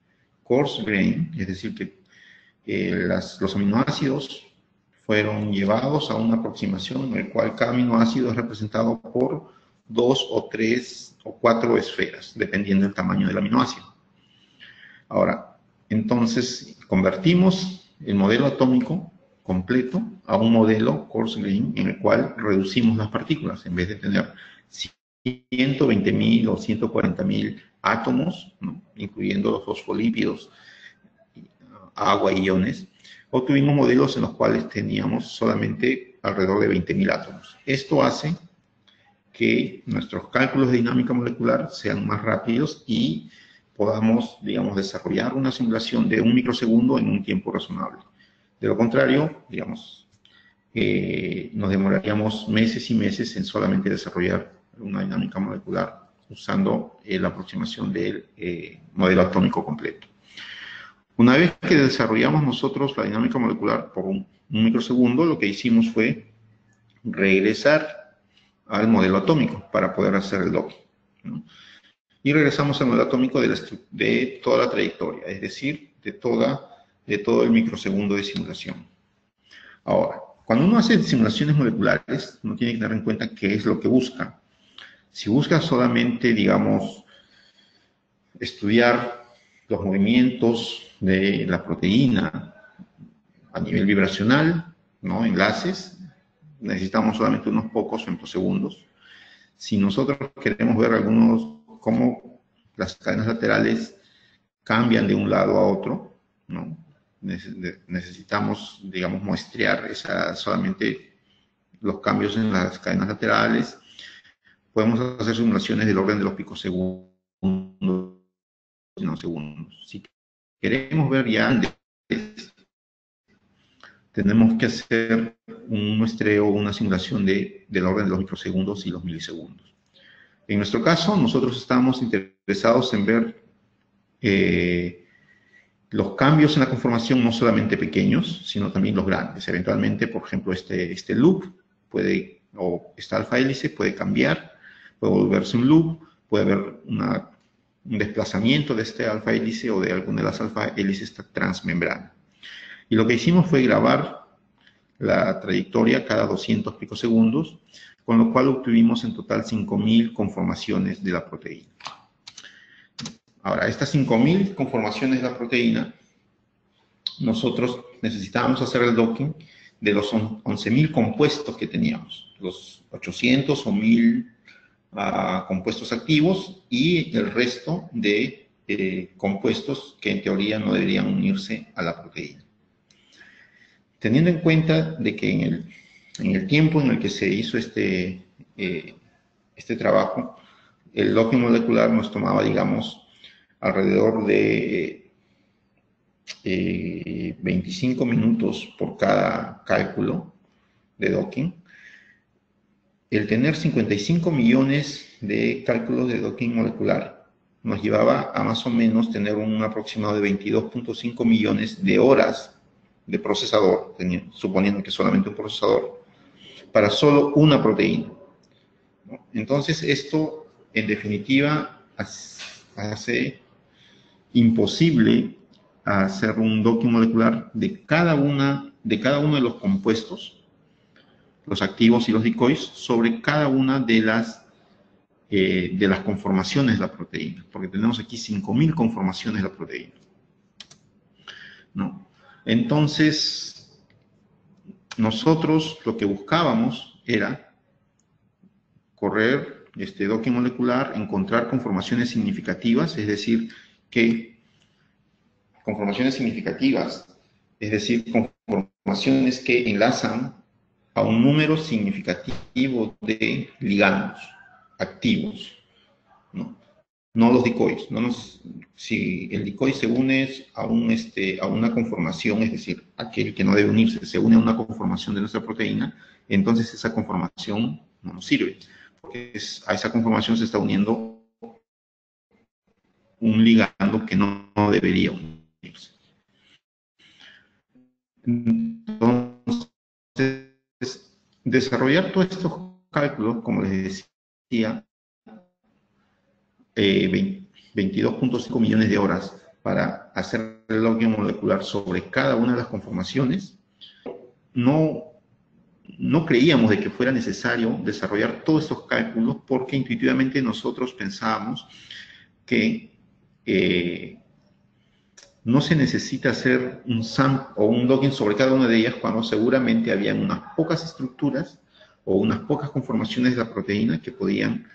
coarse grain, es decir, que los aminoácidos fueron llevados a una aproximación en el cual cada aminoácido es representado por 2 o 3 o 4 esferas, dependiendo del tamaño del aminoácido. Ahora, entonces, convertimos el modelo atómico completo a un modelo coarse grain en el cual reducimos las partículas. En vez de tener 120.000 o 140.000 átomos, ¿no?, incluyendo los fosfolípidos, agua y iones, obtuvimos modelos en los cuales teníamos solamente alrededor de 20.000 átomos. Esto hace que nuestros cálculos de dinámica molecular sean más rápidos y podamos, digamos, desarrollar una simulación de 1 microsegundo en un tiempo razonable. De lo contrario, digamos, nos demoraríamos meses y meses en solamente desarrollar una dinámica molecular usando la aproximación del modelo atómico completo. Una vez que desarrollamos nosotros la dinámica molecular por un microsegundo, lo que hicimos fue regresar al modelo atómico para poder hacer el docking, ¿no? Y regresamos al modelo atómico de toda la trayectoria, es decir, de todo el microsegundo de simulación. Ahora, cuando uno hace simulaciones moleculares, uno tiene que tener en cuenta qué es lo que busca. Si busca solamente, digamos, estudiar los movimientos de la proteína a nivel vibracional, ¿no?, enlaces, necesitamos solamente unos pocos femtosegundos. Si nosotros queremos ver cómo las cadenas laterales cambian de un lado a otro, ¿no?, necesitamos, digamos, muestrear solamente los cambios en las cadenas laterales. Podemos hacer simulaciones del orden de los picosegundos, no segundos. Si queremos ver ya antes, tenemos que hacer un muestreo, una simulación del orden de los microsegundos y los milisegundos. En nuestro caso, nosotros estamos interesados en ver los cambios en la conformación, no solamente pequeños, sino también los grandes. Eventualmente, por ejemplo, este loop o esta alfa hélice puede cambiar, puede volverse un loop, puede haber un desplazamiento de este alfa hélice o de alguna de las alfa hélices transmembrana. Y lo que hicimos fue grabar la trayectoria cada 200 picosegundos, con lo cual obtuvimos en total 5.000 conformaciones de la proteína. Ahora, estas 5.000 conformaciones de la proteína, nosotros necesitábamos hacer el docking de los 11.000 compuestos que teníamos, los 800 o 1.000 compuestos activos y el resto de compuestos que en teoría no deberían unirse a la proteína. Teniendo en cuenta de que en el tiempo en el que se hizo este trabajo, el docking molecular nos tomaba, digamos, alrededor de 25 minutos por cada cálculo de docking. El tener 55 millones de cálculos de docking molecular nos llevaba a más o menos tener un aproximado de 22.5 millones de horas de procesador, suponiendo que solamente un procesador, para solo una proteína, ¿no? Entonces, esto, en definitiva, hace imposible hacer un docking molecular de cada uno de los compuestos, los activos y los decoys, sobre cada una de las conformaciones de la proteína, porque tenemos aquí 5.000 conformaciones de la proteína, ¿no? Entonces, nosotros lo que buscábamos era correr este docking molecular, encontrar conformaciones significativas, es decir, conformaciones que enlazan a un número significativo de ligandos activos, ¿no? No los decoys. Si el decoy se une a una conformación, es decir, aquel que no debe unirse, se une a una conformación de nuestra proteína, entonces esa conformación no nos sirve, porque a esa conformación se está uniendo un ligando que no debería unirse. Entonces, desarrollar todos estos cálculos, como les decía, 22.5 millones de horas para hacer el docking molecular sobre cada una de las conformaciones, no creíamos de que fuera necesario desarrollar todos estos cálculos porque intuitivamente nosotros pensábamos que no se necesita hacer un SAM o un docking sobre cada una de ellas cuando seguramente habían unas pocas estructuras o unas pocas conformaciones de la proteína que podían,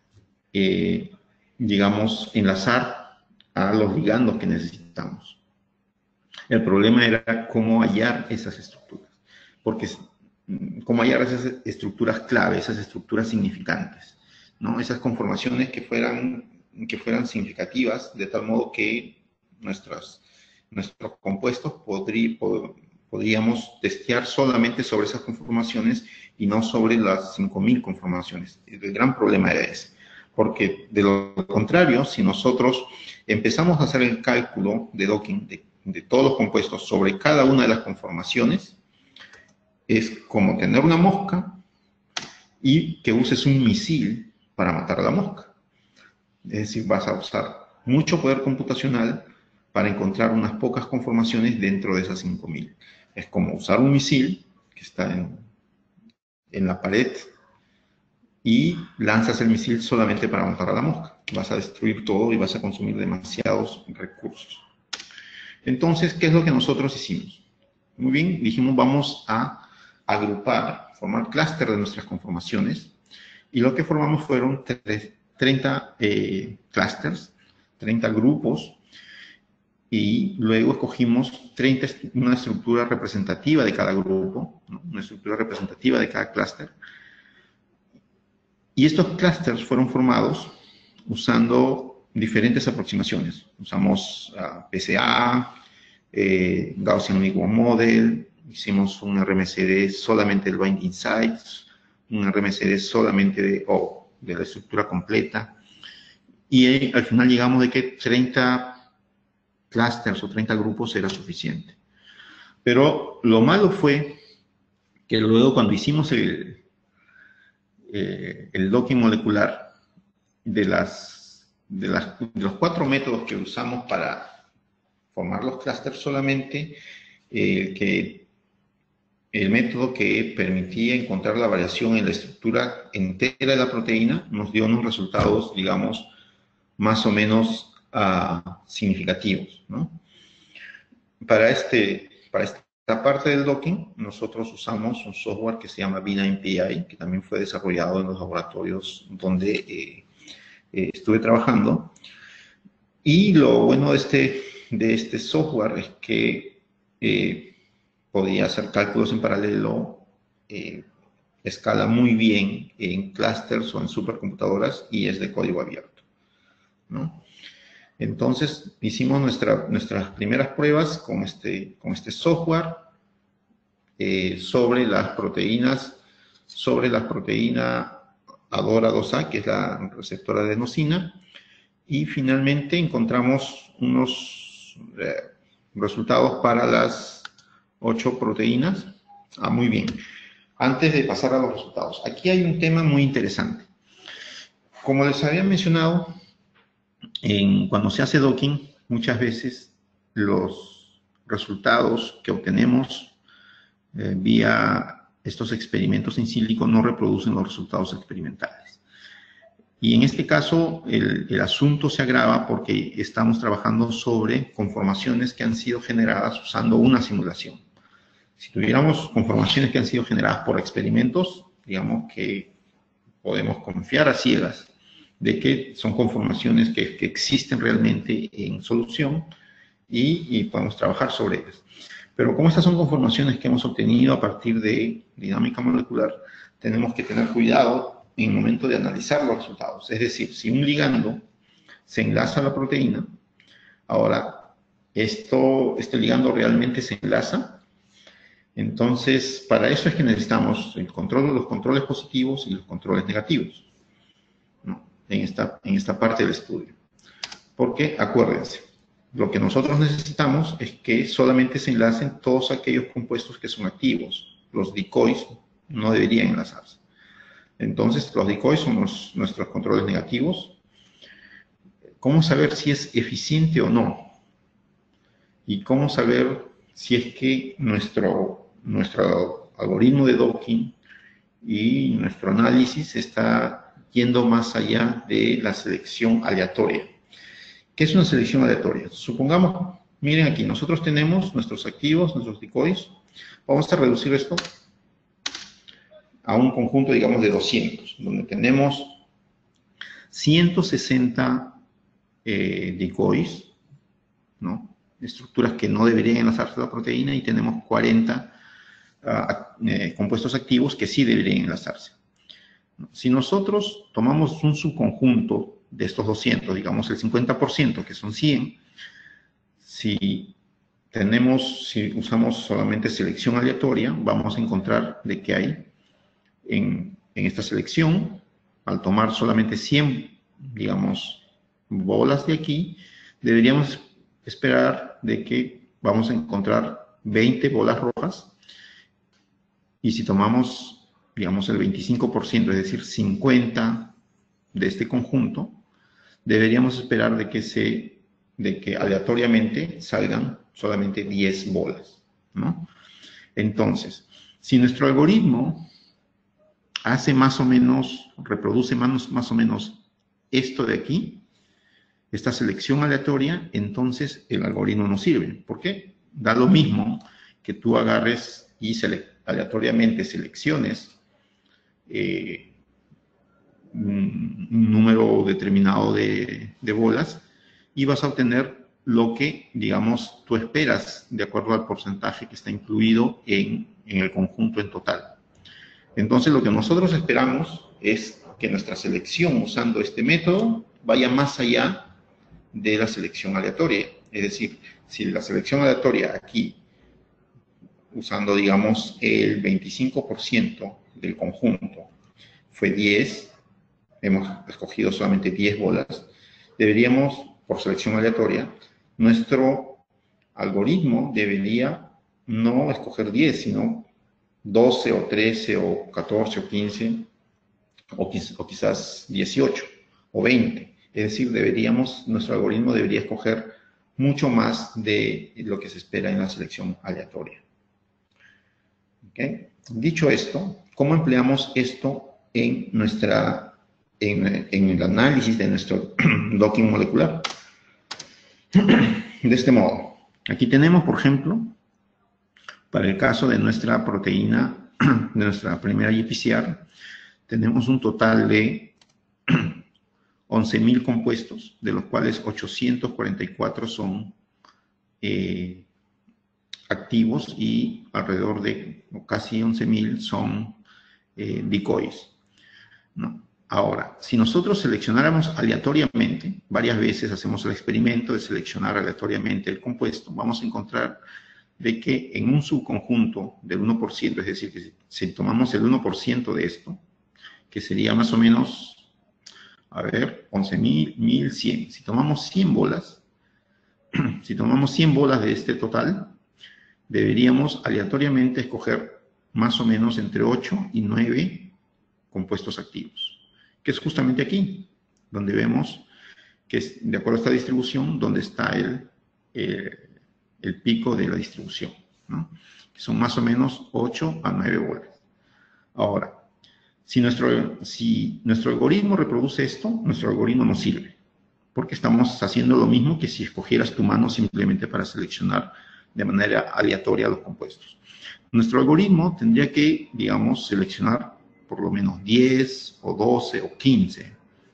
digamos, enlazar a los ligandos que necesitamos. El problema era cómo hallar esas estructuras, porque cómo hallar esas estructuras clave, esas estructuras significantes, ¿no? Esas conformaciones que fueran significativas, de tal modo que nuestros compuestos podríamos testear solamente sobre esas conformaciones y no sobre las 5000 conformaciones. El gran problema era ese, porque de lo contrario, si nosotros empezamos a hacer el cálculo de docking de todos los compuestos sobre cada una de las conformaciones, es como tener una mosca y que uses un misil para matar a la mosca. Es decir, vas a usar mucho poder computacional para encontrar unas pocas conformaciones dentro de esas 5000. Es como usar un misil que está en la pared y lanzas el misil solamente para matar a la mosca. Vas a destruir todo y vas a consumir demasiados recursos. Entonces, ¿qué es lo que nosotros hicimos? Muy bien, dijimos vamos a agrupar, formar clúster de nuestras conformaciones, y lo que formamos fueron 30 clústeres, 30 grupos, y luego escogimos una estructura representativa de cada grupo, ¿no? Una estructura representativa de cada clúster. Y estos clústeres fueron formados usando diferentes aproximaciones. Usamos PCA, Gaussian Uniform Model, hicimos un RMSD solamente del Binding Sites, un RMSD solamente de la estructura completa, y al final llegamos de que 30 clústeres o 30 grupos era suficiente. Pero lo malo fue que luego cuando hicimos el docking molecular de los 4 métodos que usamos para formar los clústeres, solamente el método que permitía encontrar la variación en la estructura entera de la proteína nos dio unos resultados, digamos, más o menos significativos, ¿no? Para esta parte del docking, nosotros usamos un software que se llama V9PI, que también fue desarrollado en los laboratorios donde estuve trabajando. Y lo bueno de este software es que podía hacer cálculos en paralelo, escala muy bien en clústeres o en supercomputadoras y es de código abierto, ¿no? Entonces hicimos nuestras primeras pruebas con este software sobre la proteína ADORA2A, que es la receptora de adenosina, y finalmente encontramos unos resultados para las 8 proteínas. Muy bien. Antes de pasar a los resultados, aquí hay un tema muy interesante. Como les había mencionado, cuando se hace docking, muchas veces los resultados que obtenemos vía estos experimentos in silico no reproducen los resultados experimentales. Y en este caso, el asunto se agrava porque estamos trabajando sobre conformaciones que han sido generadas usando una simulación. Si tuviéramos conformaciones que han sido generadas por experimentos, digamos que podemos confiar a ciegas de que son conformaciones que existen realmente en solución y podemos trabajar sobre ellas. Pero como estas son conformaciones que hemos obtenido a partir de dinámica molecular, tenemos que tener cuidado en el momento de analizar los resultados. Es decir, si un ligando se enlaza a la proteína, ahora este ligando realmente se enlaza. Entonces, para eso es que necesitamos los controles positivos y los controles negativos, ¿no? en esta parte del estudio. Porque, acuérdense, lo que nosotros necesitamos es que solamente se enlacen todos aquellos compuestos que son activos. Los decoys no deberían enlazarse. Entonces, los decoys son nuestros controles negativos. ¿Cómo saber si es eficiente o no? y cómo saber si es que nuestro algoritmo de docking y nuestro análisis está yendo más allá de la selección aleatoria. ¿Qué es una selección aleatoria? Supongamos, miren aquí, nosotros tenemos nuestros activos, nuestros decoys. Vamos a reducir esto a un conjunto, digamos, de 200, donde tenemos 160 decoys, ¿no? Estructuras que no deberían enlazarse a la proteína, y tenemos 40 compuestos activos que sí deberían enlazarse. Si nosotros tomamos un subconjunto de estos 200, digamos el 50%, que son 100, si usamos solamente selección aleatoria, vamos a encontrar de que hay en esta selección, al tomar solamente 100, digamos, bolas de aquí, deberíamos esperar de que vamos a encontrar 20 bolas rojas, y si tomamos, digamos, el 25%, es decir, 50 de este conjunto, deberíamos esperar de que aleatoriamente salgan solamente 10 bolas, ¿no? Entonces, si nuestro algoritmo hace más o menos, reproduce más o menos esto de aquí, esta selección aleatoria, entonces el algoritmo no sirve. ¿Por qué? Da lo mismo que tú agarres y aleatoriamente selecciones un número determinado de bolas, y vas a obtener lo que, digamos, tú esperas de acuerdo al porcentaje que está incluido en el conjunto en total. Entonces, lo que nosotros esperamos es que nuestra selección usando este método vaya más allá de la selección aleatoria. Es decir, si la selección aleatoria aquí, usando, digamos, el 25% del conjunto, fue 10, hemos escogido solamente 10 bolas, deberíamos, por selección aleatoria, nuestro algoritmo debería no escoger 10, sino 12 o 13 o 14 o 15 o quizás 18 o 20. Es decir, nuestro algoritmo debería escoger mucho más de lo que se espera en la selección aleatoria. ¿Okay? Dicho esto, ¿cómo empleamos esto en el análisis de nuestro docking molecular? De este modo. Aquí tenemos, por ejemplo, para el caso de nuestra proteína, de nuestra primera GPCR, tenemos un total de 11.000 compuestos, de los cuales 844 son activos y alrededor de casi 11.000 son decoys, ¿no? Ahora, si nosotros seleccionáramos aleatoriamente, varias veces hacemos el experimento de seleccionar aleatoriamente el compuesto, vamos a encontrar de que en un subconjunto del 1%, es decir, que si tomamos el 1% de esto, que sería más o menos, a ver, 11.000, 1.100. Si tomamos 100 bolas, si tomamos 100 bolas de este total, deberíamos aleatoriamente escoger más o menos entre 8 y 9 compuestos activos, que es justamente aquí, donde vemos que es, de acuerdo a esta distribución, donde está el pico de la distribución, ¿no? Que son más o menos 8 a 9 bolas. Ahora, si nuestro algoritmo reproduce esto, nuestro algoritmo no sirve, porque estamos haciendo lo mismo que si escogieras tu mano simplemente para seleccionar de manera aleatoria los compuestos. Nuestro algoritmo tendría que, digamos, seleccionar por lo menos 10 o 12 o 15.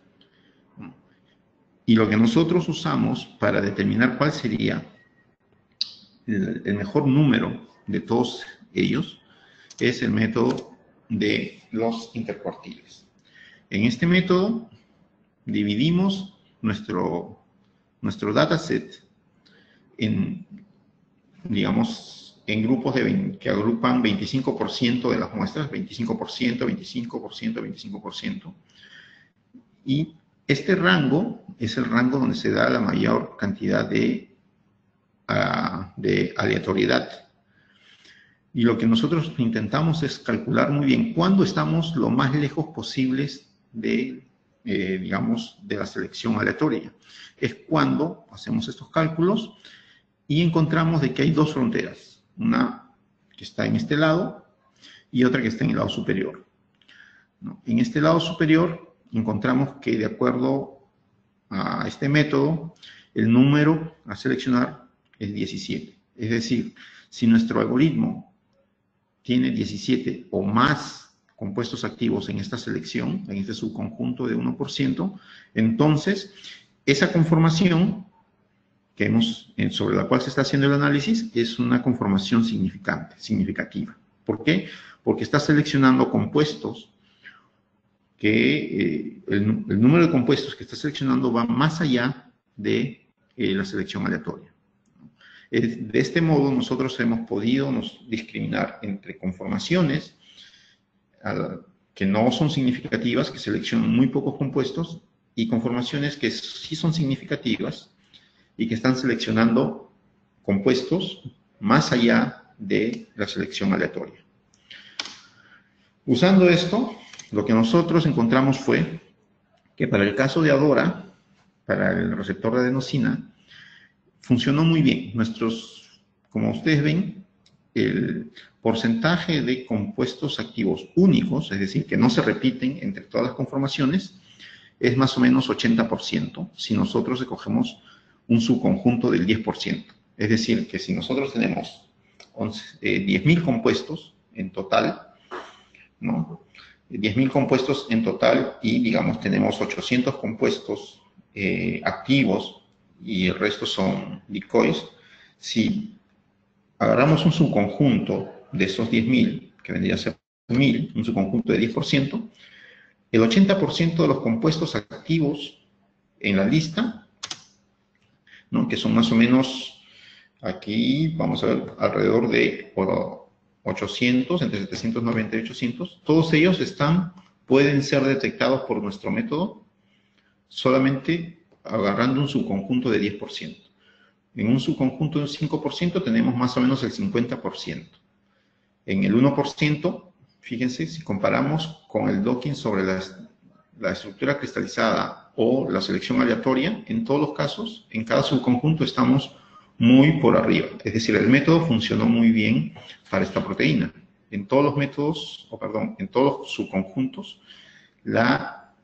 Y lo que nosotros usamos para determinar cuál sería el mejor número de todos ellos es el método de los intercuartiles. En este método dividimos nuestro dataset en, digamos, en grupos que agrupan 25% de las muestras, 25%, 25%, 25%. Y este rango es el rango donde se da la mayor cantidad de aleatoriedad. Y lo que nosotros intentamos es calcular muy bien cuándo estamos lo más lejos posibles de, digamos, de la selección aleatoria. Es cuando hacemos estos cálculos y encontramos de que hay dos fronteras, una que está en este lado y otra que está en el lado superior, ¿no? En este lado superior encontramos que, de acuerdo a este método, el número a seleccionar es 17. Es decir, si nuestro algoritmo tiene 17 o más compuestos activos en esta selección, en este subconjunto de 1%, entonces esa conformación sobre la cual se está haciendo el análisis es una conformación significativa. ¿Por qué? Porque está seleccionando compuestos que el número de compuestos que está seleccionando va más allá de la selección aleatoria. De este modo, nosotros hemos podido discriminar entre conformaciones que no son significativas, que seleccionan muy pocos compuestos, y conformaciones que sí son significativas y que están seleccionando compuestos más allá de la selección aleatoria. Usando esto, lo que nosotros encontramos fue que para el caso de Adora, para el receptor de adenosina, funcionó muy bien. Como ustedes ven, el porcentaje de compuestos activos únicos, es decir, que no se repiten entre todas las conformaciones, es más o menos 80% si nosotros escogemos un subconjunto del 10%. Es decir, que si nosotros tenemos 10.000 compuestos en total, ¿no? 10.000 compuestos en total y, digamos, tenemos 800 compuestos activos y el resto son decoys. Si agarramos un subconjunto de esos 10.000, que vendría a ser 1.000, un subconjunto de 10%, el 80% de los compuestos activos en la lista, ¿no? Que son más o menos, aquí vamos a ver, alrededor de 800, entre 790 y 800, todos ellos pueden ser detectados por nuestro método solamente agarrando un subconjunto de 10%. En un subconjunto de un 5% tenemos más o menos el 50%. En el 1%, fíjense, si comparamos con el docking sobre la estructura cristalizada o la selección aleatoria, en todos los casos, en cada subconjunto estamos muy por arriba. Es decir, el método funcionó muy bien para esta proteína. En todos los métodos, en todos los subconjuntos, la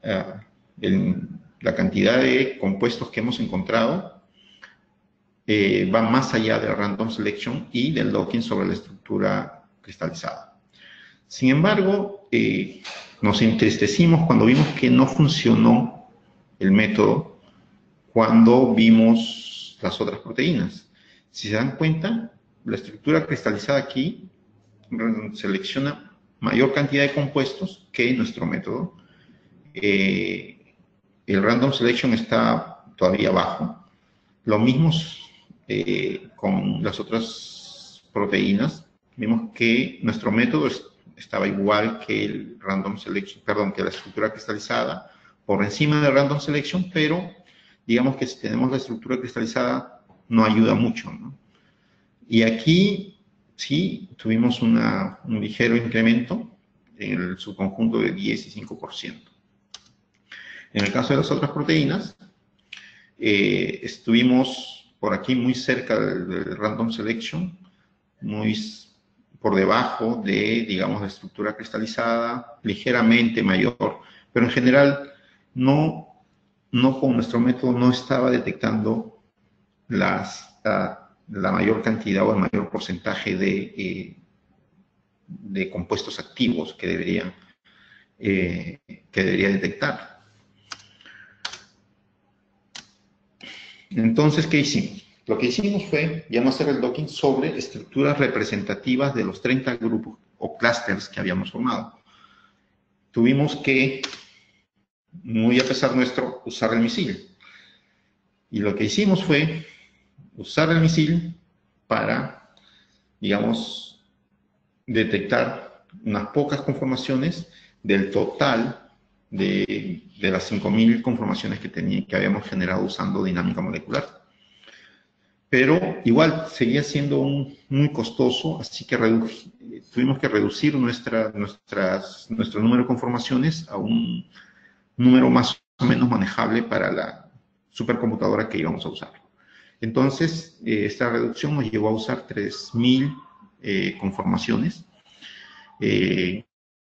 cantidad de compuestos que hemos encontrado va más allá del random selection y del docking sobre la estructura cristalizada. Sin embargo, nos entristecimos cuando vimos que no funcionó el método cuando vimos las otras proteínas. Si se dan cuenta, la estructura cristalizada aquí selecciona mayor cantidad de compuestos que nuestro método. El random selection está todavía bajo. Lo mismo con las otras proteínas. Vimos que nuestro método estaba igual que el random selection, que la estructura cristalizada, por encima del random selection, pero digamos que si tenemos la estructura cristalizada no ayuda mucho, ¿no? Y aquí sí tuvimos un ligero incremento en el subconjunto de 10 y 5%. En el caso de las otras proteínas, estuvimos por aquí muy cerca del random selection, muy por debajo de, digamos, la estructura cristalizada, ligeramente mayor, pero en general no con nuestro método no estaba detectando la mayor cantidad o el mayor porcentaje de compuestos activos que debería detectar. Entonces, ¿qué hicimos? Lo que hicimos fue ya no hacer el docking sobre estructuras representativas de los 30 grupos o clusters que habíamos formado. Tuvimos que, muy a pesar nuestro, usar el misil. Y lo que hicimos fue usar el misil para, digamos, detectar unas pocas conformaciones del total de las 5.000 conformaciones que habíamos generado usando dinámica molecular. Pero igual seguía siendo muy costoso, así que tuvimos que reducir nuestro número de conformaciones a un número más o menos manejable para la supercomputadora que íbamos a usar. Entonces, esta reducción nos llevó a usar 3.000 conformaciones. Eh,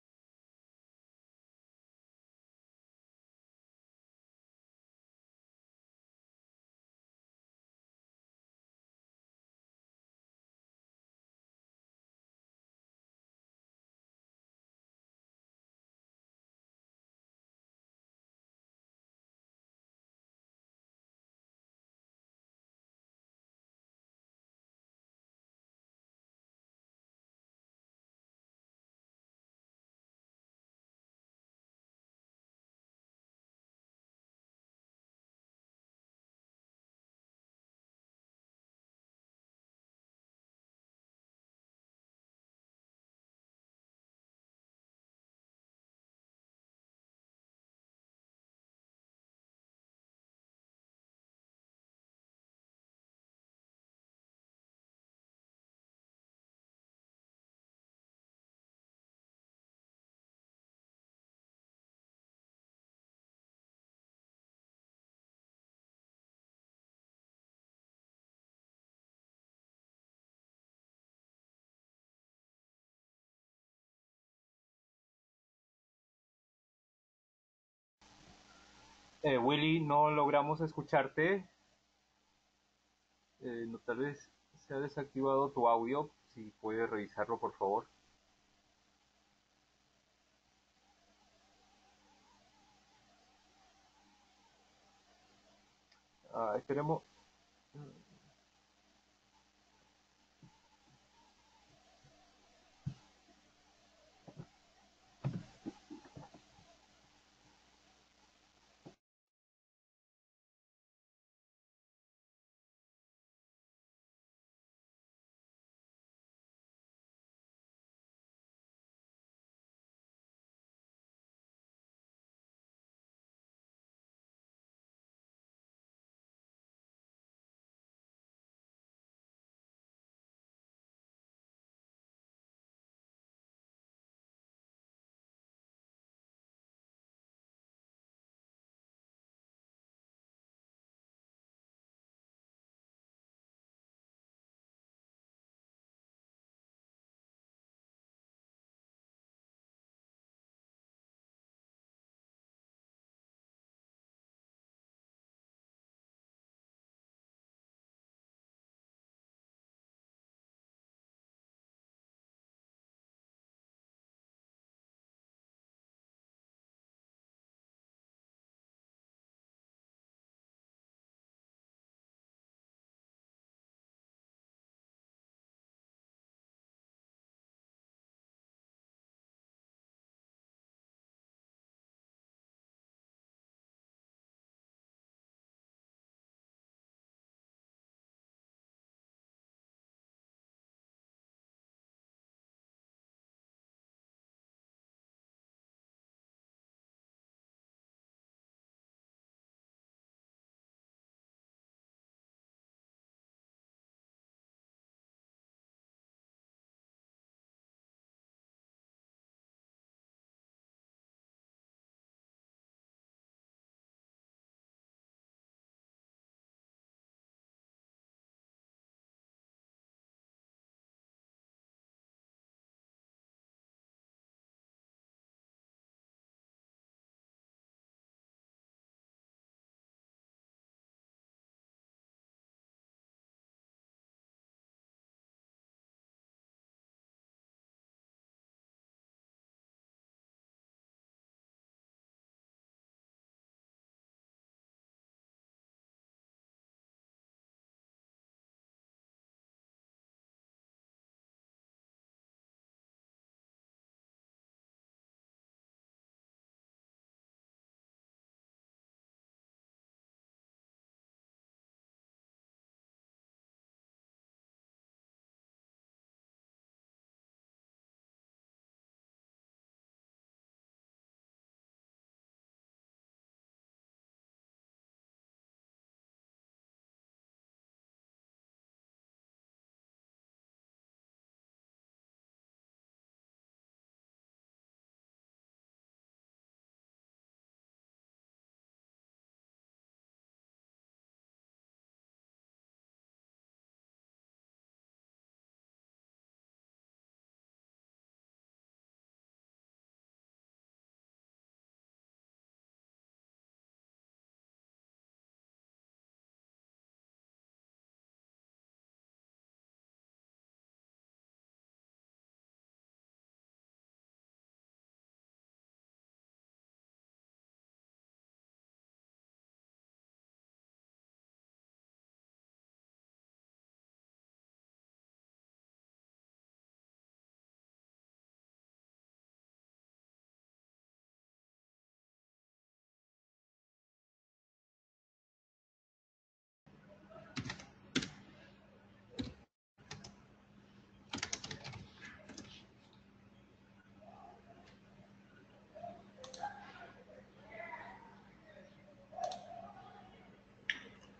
Willy, no logramos escucharte. No, tal vez se ha desactivado tu audio. Si puedes revisarlo, por favor. Esperemos.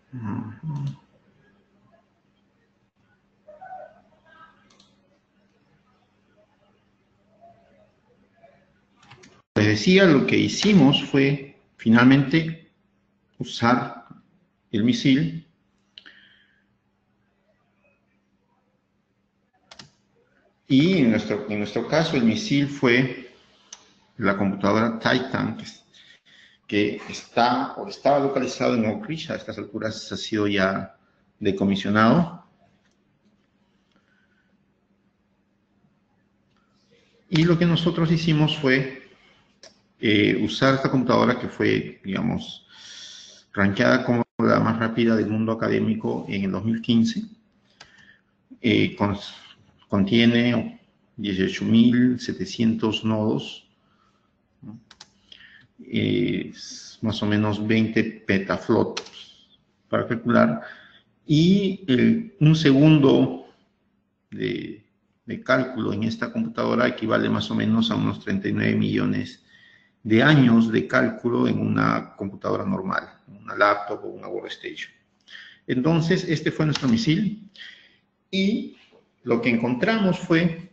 Les decía, lo que hicimos fue finalmente usar el misil y en nuestro caso el misil fue la computadora Titan, que está o estaba localizado en Oak Ridge. A estas alturas ha sido ya decomisionado. Y lo que nosotros hicimos fue usar esta computadora que fue, digamos, rankeada como la más rápida del mundo académico en el 2015. Contiene 18.700 nodos, ¿no? Más o menos 20 petaflops para calcular, y un segundo de cálculo en esta computadora equivale más o menos a unos 39 millones de años de cálculo en una computadora normal, una laptop o una workstation. Entonces, este fue nuestro misil, y lo que encontramos fue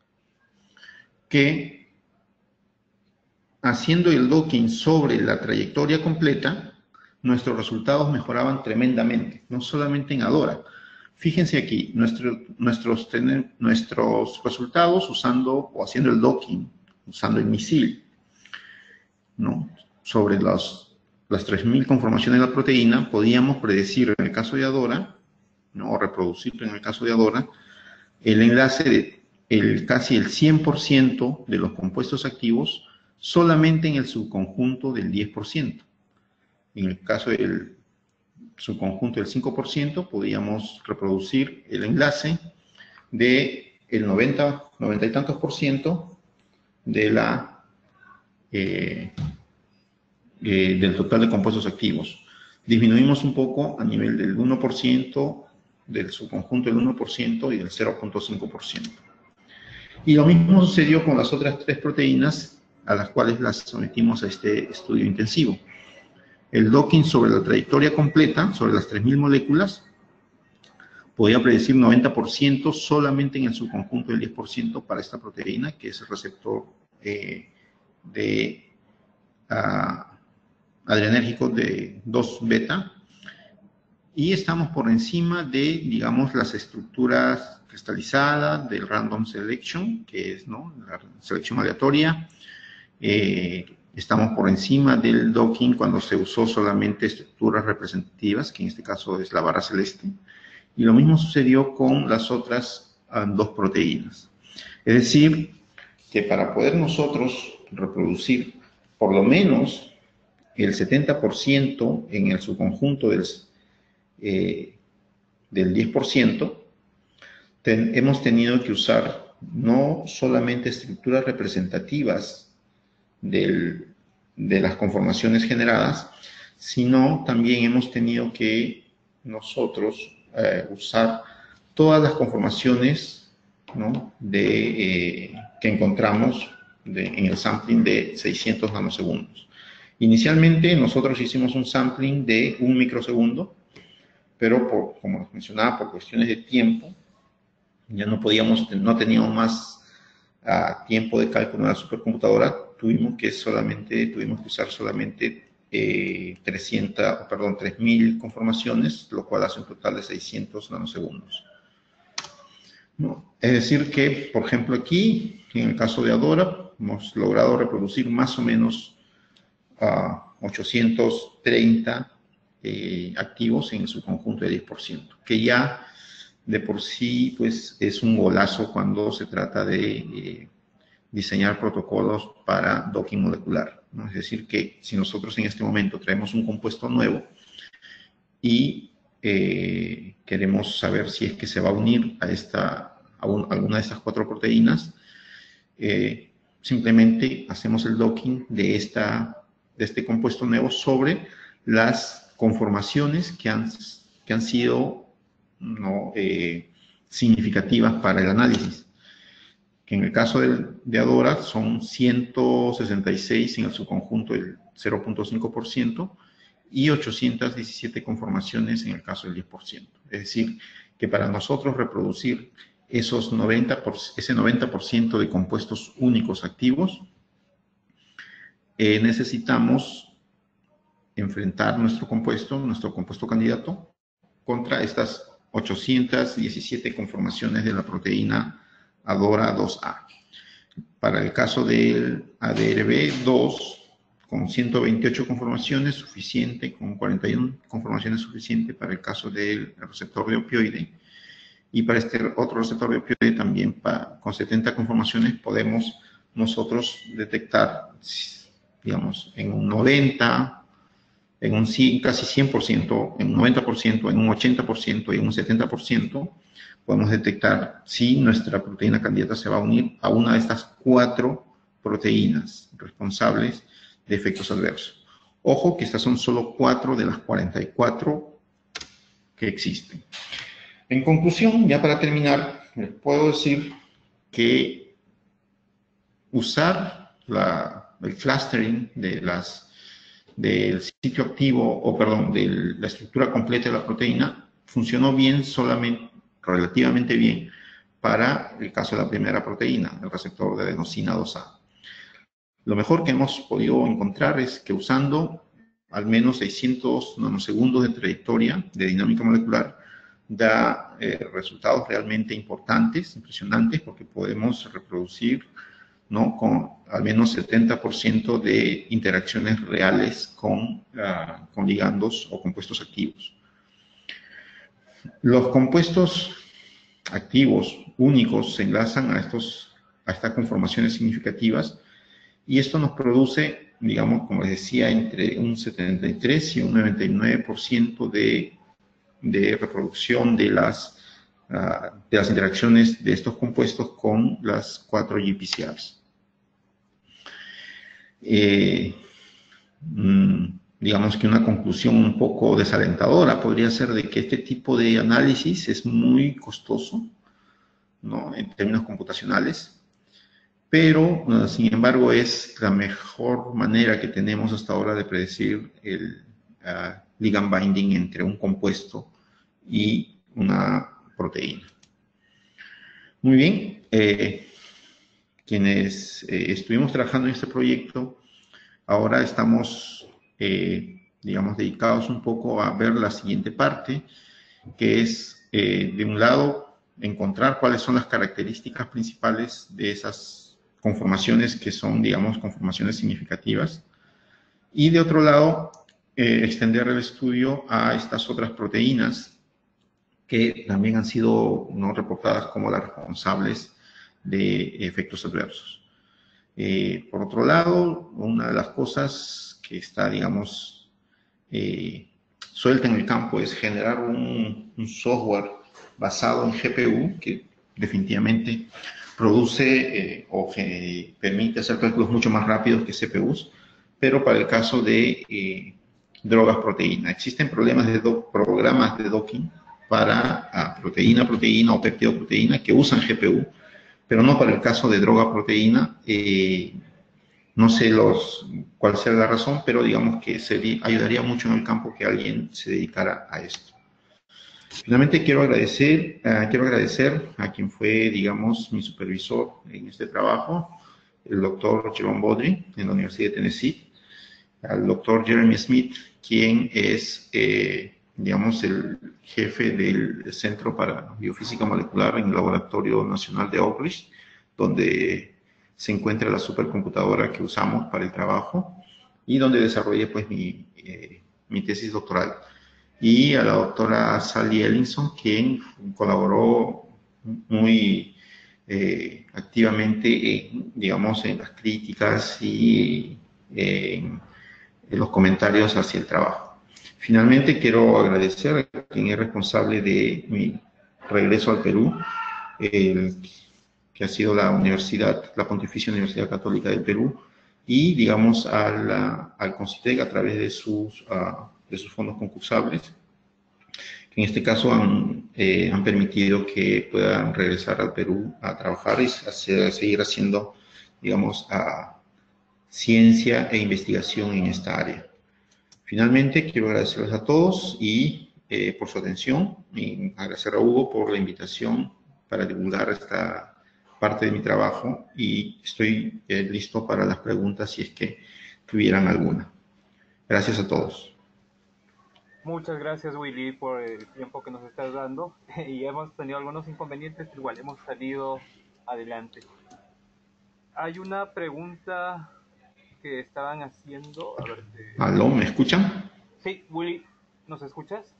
que haciendo el docking sobre la trayectoria completa, nuestros resultados mejoraban tremendamente, no solamente en Adora. Fíjense aquí, nuestros resultados usando o haciendo el docking, usando el misil, ¿no? Sobre las 3.000 conformaciones de la proteína, podíamos predecir en el caso de Adora, ¿no? O reproducir en el caso de Adora, el enlace de casi el 100% de los compuestos activos solamente en el subconjunto del 10%. En el caso del subconjunto del 5%, podíamos reproducir el enlace del 90 y tantos por ciento de del total de compuestos activos. Disminuimos un poco a nivel del 1%, del subconjunto del 1% y del 0.5%. Y lo mismo sucedió con las otras 3 proteínas a las cuales las sometimos a este estudio intensivo. El docking sobre la trayectoria completa, sobre las 3.000 moléculas, podía predecir 90% solamente en el subconjunto del 10% para esta proteína, que es el receptor adrenérgico de 2-beta, y estamos por encima de, digamos, las estructuras cristalizadas del random selection, que es, ¿no?, la selección aleatoria. Estamos por encima del docking cuando se usó solamente estructuras representativas, que en este caso es la barra celeste. Y lo mismo sucedió con las otras 2 proteínas. Es decir, que para poder nosotros reproducir por lo menos el 70% en el subconjunto del 10%, hemos tenido que usar no solamente estructuras representativas de las conformaciones generadas, sino también hemos tenido que nosotros usar todas las conformaciones, ¿no?, que encontramos en el sampling de 600 nanosegundos. Inicialmente nosotros hicimos un sampling de 1 microsegundo, pero como les mencionaba, por cuestiones de tiempo, ya no teníamos más tiempo de cálculo en la supercomputadora. Tuvimos que usar solamente 3.000 conformaciones, lo cual hace un total de 600 nanosegundos. ¿No? Es decir que, por ejemplo, aquí, en el caso de Adora, hemos logrado reproducir más o menos 830 activos en su conjunto de 10%, que ya de por sí pues, es un golazo cuando se trata de diseñar protocolos para docking molecular, ¿no? Es decir, que si nosotros en este momento traemos un compuesto nuevo y queremos saber si es que se va a unir a alguna de estas 4 proteínas, simplemente hacemos el docking de este compuesto nuevo sobre las conformaciones que han sido, ¿no?, significativas para el análisis. Que en el caso de Adora son 166 en el subconjunto del 0.5%, y 817 conformaciones en el caso del 10%. Es decir, que para nosotros reproducir ese 90% de compuestos únicos activos, necesitamos enfrentar nuestro compuesto candidato, contra estas 817 conformaciones de la proteína ADORA 2A. Para el caso del ADRB2, con 128 conformaciones, suficiente, con 41 conformaciones suficiente para el caso del receptor de opioide. Y para este otro receptor de opioide también con 70 conformaciones podemos nosotros detectar, digamos, en un 90%, en un casi 100%, en un 90%, en un 80% y en un 70%, podemos detectar si nuestra proteína candidata se va a unir a una de estas 4 proteínas responsables de efectos adversos. Ojo que estas son solo 4 de las 44 que existen. En conclusión, ya para terminar, les puedo decir que usar el clustering del sitio activo, de la estructura completa de la proteína, funcionó bien, relativamente bien, para el caso de la primera proteína, el receptor de adenosina 2A. Lo mejor que hemos podido encontrar es que usando al menos 600 nanosegundos de trayectoria de dinámica molecular, da resultados realmente importantes, impresionantes, porque podemos reproducir, ¿no?, con al menos 70% de interacciones reales con ligandos o compuestos activos. Los compuestos activos únicos se enlazan a estas conformaciones significativas y esto nos produce, digamos, como les decía, entre un 73 y un 99% de reproducción de las interacciones de estos compuestos con las 4 GPCRs. Digamos que una conclusión un poco desalentadora podría ser de que este tipo de análisis es muy costoso, ¿no?, en términos computacionales, pero sin embargo es la mejor manera que tenemos hasta ahora de predecir el ligand binding entre un compuesto y una proteína. Muy bien, quienes estuvimos trabajando en este proyecto, ahora estamos, digamos, dedicados un poco a ver la siguiente parte, que es, de un lado, encontrar cuáles son las características principales de esas conformaciones que son, digamos, conformaciones significativas, y de otro lado, extender el estudio a estas otras proteínas que también han sido, ¿no?, reportadas como las responsables de efectos adversos. Por otro lado, una de las cosas que está, digamos, suelta en el campo es generar un software basado en GPU que definitivamente produce o permite hacer cálculos mucho más rápidos que CPUs, pero para el caso de drogas proteína. Existen programas de docking para proteína o peptidoproteína que usan GPU, pero no para el caso de droga proteína. No sé cuál sea la razón, pero digamos que ayudaría mucho en el campo que alguien se dedicara a esto. Finalmente quiero agradecer a quien fue, digamos, mi supervisor en este trabajo, el doctor Jerome Baudry, en la Universidad de Tennessee, al doctor Jeremy Smith, quien es, digamos, el jefe del Centro para Biofísica Molecular en el Laboratorio Nacional de Oak Ridge, donde se encuentra la supercomputadora que usamos para el trabajo y donde desarrollé, pues, mi tesis doctoral. Y a la doctora Sally Ellinson, quien colaboró muy activamente, digamos, en las críticas y en los comentarios hacia el trabajo. Finalmente, quiero agradecer a quien es responsable de mi regreso al Perú, que ha sido la Pontificia Universidad Católica del Perú, y, digamos, al CONCITEC a través de sus fondos concursables, que en este caso han permitido que puedan regresar al Perú a trabajar y seguir haciendo, digamos, ciencia e investigación en esta área. Finalmente, quiero agradecerles a todos y por su atención y agradecer a Hugo por la invitación para divulgar esta parte de mi trabajo y estoy listo para las preguntas si es que tuvieran alguna. Gracias a todos. Muchas gracias, Willy, por el tiempo que nos estás dando. Y hemos tenido algunos inconvenientes, pero igual hemos salido adelante. Hay una pregunta que estaban haciendo. A ver, ¿Aló? ¿Me escuchan? sí, Willy, ¿nos escuchas?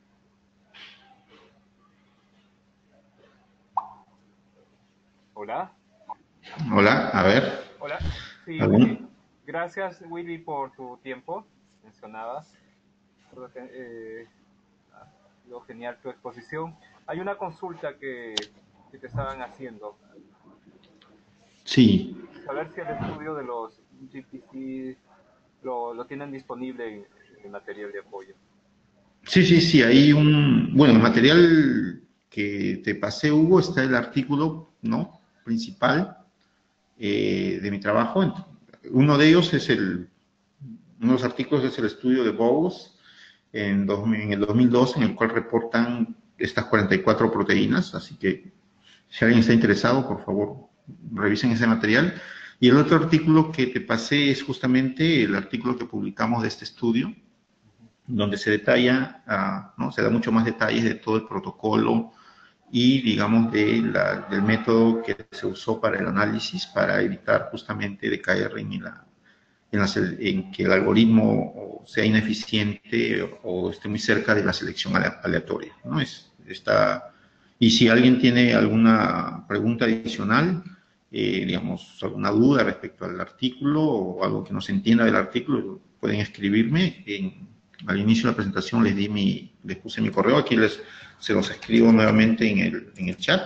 Hola. Hola, a ver. Hola. Sí, Willy. ¿Algún? Gracias, Willy, por tu tiempo. Mencionabas. Ha sido genial tu exposición. Hay una consulta que te estaban haciendo. Sí. Saber si el estudio de los GPC lo tienen disponible en el material de apoyo. Sí, sí, sí, hay un, bueno, el material que te pasé, Hugo, está el artículo, ¿no? Principal de mi trabajo. Uno de ellos es uno de los artículos es el estudio de Bowles en el 2002, en el cual reportan estas 44 proteínas, así que si alguien está interesado, por favor, revisen ese material. Y el otro artículo que te pasé es justamente el artículo que publicamos de este estudio, donde se detalla, ¿no? Se da mucho más detalles de todo el protocolo y, digamos, del método que se usó para el análisis para evitar justamente de caer en que el algoritmo sea ineficiente o esté muy cerca de la selección aleatoria, ¿no? Y si alguien tiene alguna pregunta adicional, digamos, alguna duda respecto al artículo o algo que no se entienda del artículo, pueden escribirme. Al inicio de la presentación les puse mi correo, aquí se los escribo nuevamente en el chat.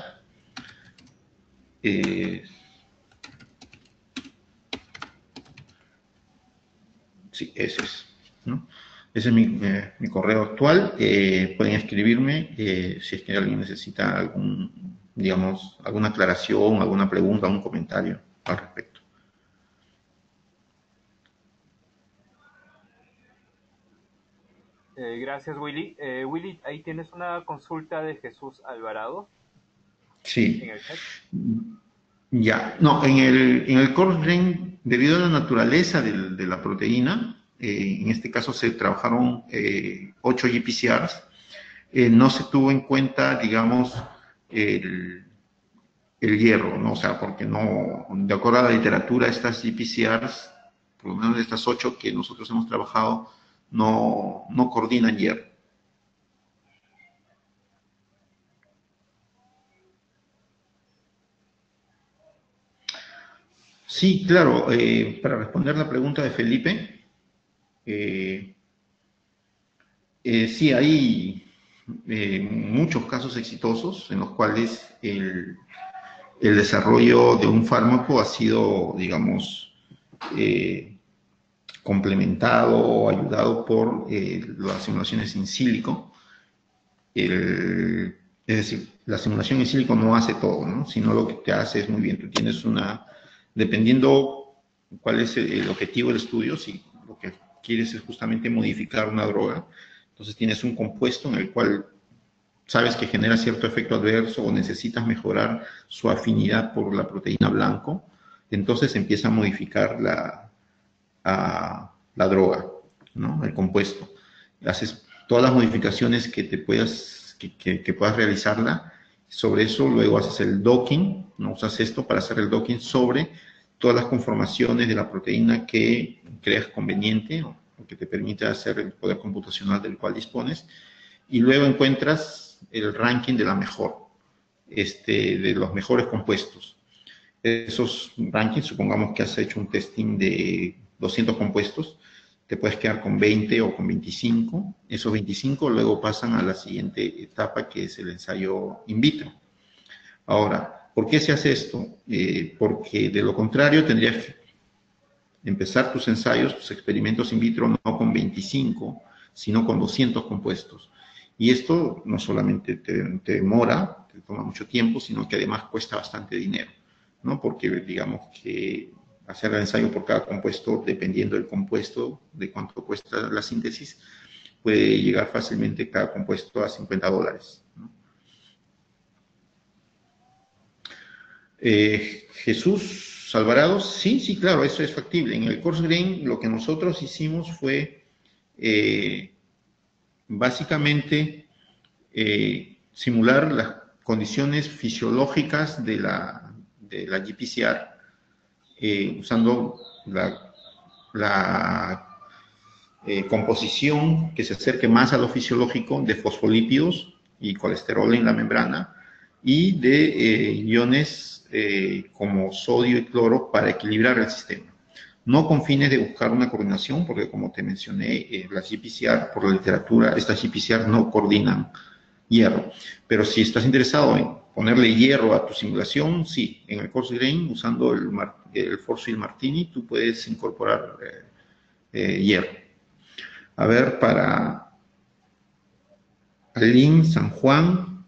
Sí, ese es, ¿no? Ese es mi correo actual. Pueden escribirme si es que alguien necesita digamos, alguna aclaración, alguna pregunta, algún comentario al respecto. Gracias, Willy. Willy, ahí tienes una consulta de Jesús Alvarado en Sí, el chat. ya. No, en el core debido a la naturaleza de la proteína, en este caso se trabajaron 8 GPCRs, no se tuvo en cuenta, digamos, el, el hierro, ¿no? O sea, porque no, de acuerdo a la literatura, estas GPCRs, por lo menos de estas 8 que nosotros hemos trabajado, no coordinan hierro. Sí, claro, para responder la pregunta de Felipe, eh, sí, hay muchos casos exitosos en los cuales el desarrollo de un fármaco ha sido, digamos, eh, complementado o ayudado por las simulaciones in silico. Es decir, la simulación in silico no hace todo, ¿no? Sino lo que te hace es muy bien. Tú tienes dependiendo cuál es el objetivo del estudio, si lo que quieres es justamente modificar una droga, entonces tienes un compuesto en el cual sabes que genera cierto efecto adverso o necesitas mejorar su afinidad por la proteína blanco, entonces empieza a modificar la droga, ¿no? El compuesto. Haces todas las modificaciones que puedas realizarla. Sobre eso luego haces el docking, ¿no? Usas esto para hacer el docking sobre todas las conformaciones de la proteína que creas conveniente o que te permite hacer el poder computacional del cual dispones. Y luego encuentras el ranking de la mejor, de los mejores compuestos. Esos rankings, supongamos que has hecho un testing de 200 compuestos, te puedes quedar con 20 o con 25. Esos 25 luego pasan a la siguiente etapa, que es el ensayo in vitro. Ahora, ¿por qué se hace esto? Porque de lo contrario tendrías que empezar tus ensayos, tus experimentos in vitro, no con 25, sino con 200 compuestos. Y esto no solamente te demora, te toma mucho tiempo, sino que además cuesta bastante dinero, ¿no? Porque digamos que hacer el ensayo por cada compuesto, dependiendo del compuesto, de cuánto cuesta la síntesis, puede llegar fácilmente cada compuesto a $50, ¿no? Jesús Alvarado, sí, sí, claro, eso es factible. En el course grain lo que nosotros hicimos fue básicamente simular las condiciones fisiológicas de la GPCR, usando la composición que se acerque más a lo fisiológico de fosfolípidos y colesterol en la membrana y de iones como sodio y cloro para equilibrar el sistema. No con fines de buscar una coordinación, porque como te mencioné, las GPCR, por la literatura, estas GPCR no coordinan hierro. Pero si estás interesado en ponerle hierro a tu simulación, sí, en el course grain, usando el Force Field Martini, tú puedes incorporar hierro. A ver, para Alin San Juan.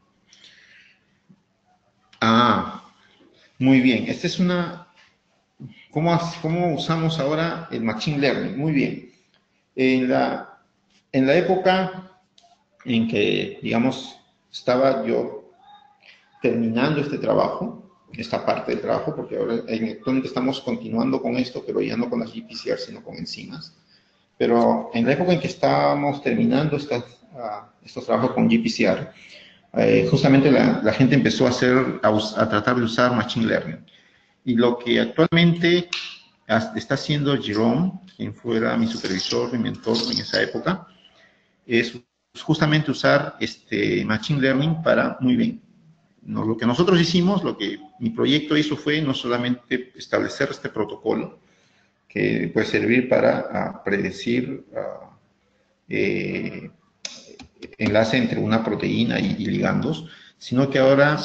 Muy bien. Esta es una... ¿Cómo usamos ahora el Machine Learning? Muy bien. En la época en que, digamos, estaba yo terminando este trabajo, esta parte del trabajo, porque ahora actualmente estamos continuando con esto, pero ya no con las GPCR, sino con enzimas. Pero en la época en que estábamos terminando estos trabajos con GPCR, justamente la gente empezó a tratar de usar Machine Learning. Y lo que actualmente está haciendo Jerome, quien fuera mi supervisor y mentor en esa época, es justamente usar Machine Learning para, muy bien, lo que nosotros hicimos, lo que mi proyecto hizo fue no solamente establecer este protocolo, que puede servir para predecir enlace entre una proteína y ligandos, sino que ahora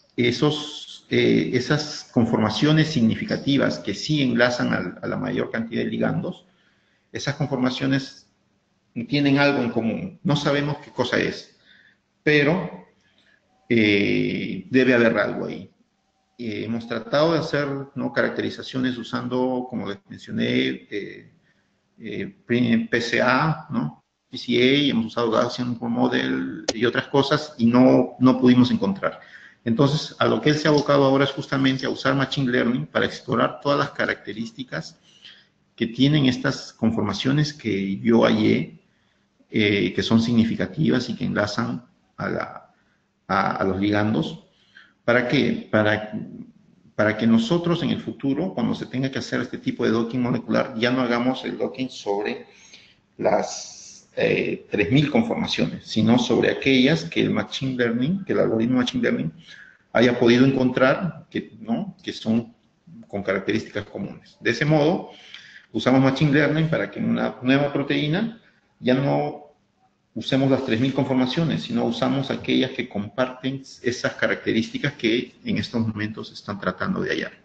esas conformaciones significativas que sí enlazan a la mayor cantidad de ligandos, esas conformaciones tienen algo en común. No sabemos qué cosa es, pero debe haber algo ahí. Hemos tratado de hacer caracterizaciones usando, como les mencioné, PCA, ¿no? PCA, hemos usado Gaussian Model y otras cosas y no pudimos encontrar. Entonces, a lo que él se ha abocado ahora es justamente a usar Machine Learning para explorar todas las características que tienen estas conformaciones que yo hallé, que son significativas y que enlazan a los ligandos. ¿Para qué? Para que nosotros en el futuro, cuando se tenga que hacer este tipo de docking molecular, ya no hagamos el docking sobre las 3.000 conformaciones, sino sobre aquellas que el Machine Learning, que el algoritmo Machine Learning haya podido encontrar que son con características comunes. De ese modo, usamos Machine Learning para que en una nueva proteína ya no usemos las 3.000 conformaciones, sino usamos aquellas que comparten esas características que en estos momentos están tratando de hallar.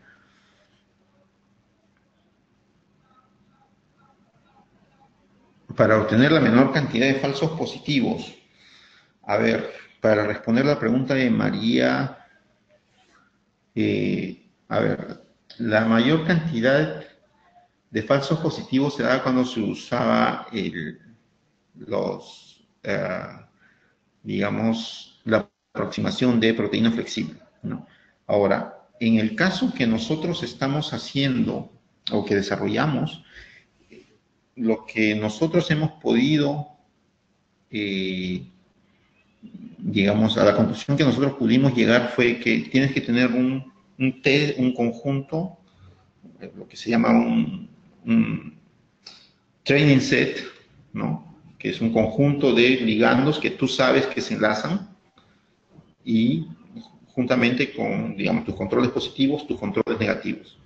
Para obtener la menor cantidad de falsos positivos. A ver, para responder la pregunta de María, a ver, la mayor cantidad de falsos positivos se da cuando se usaba digamos, la aproximación de proteína flexible, ¿no? Ahora, en el caso que nosotros estamos haciendo o que desarrollamos, lo que nosotros hemos podido, digamos, a la conclusión que nosotros pudimos llegar fue que tienes que tener un conjunto, lo que se llama un training set, ¿no? Que es un conjunto de ligandos que tú sabes que se enlazan y juntamente con, digamos, tus controles positivos, tus controles negativos.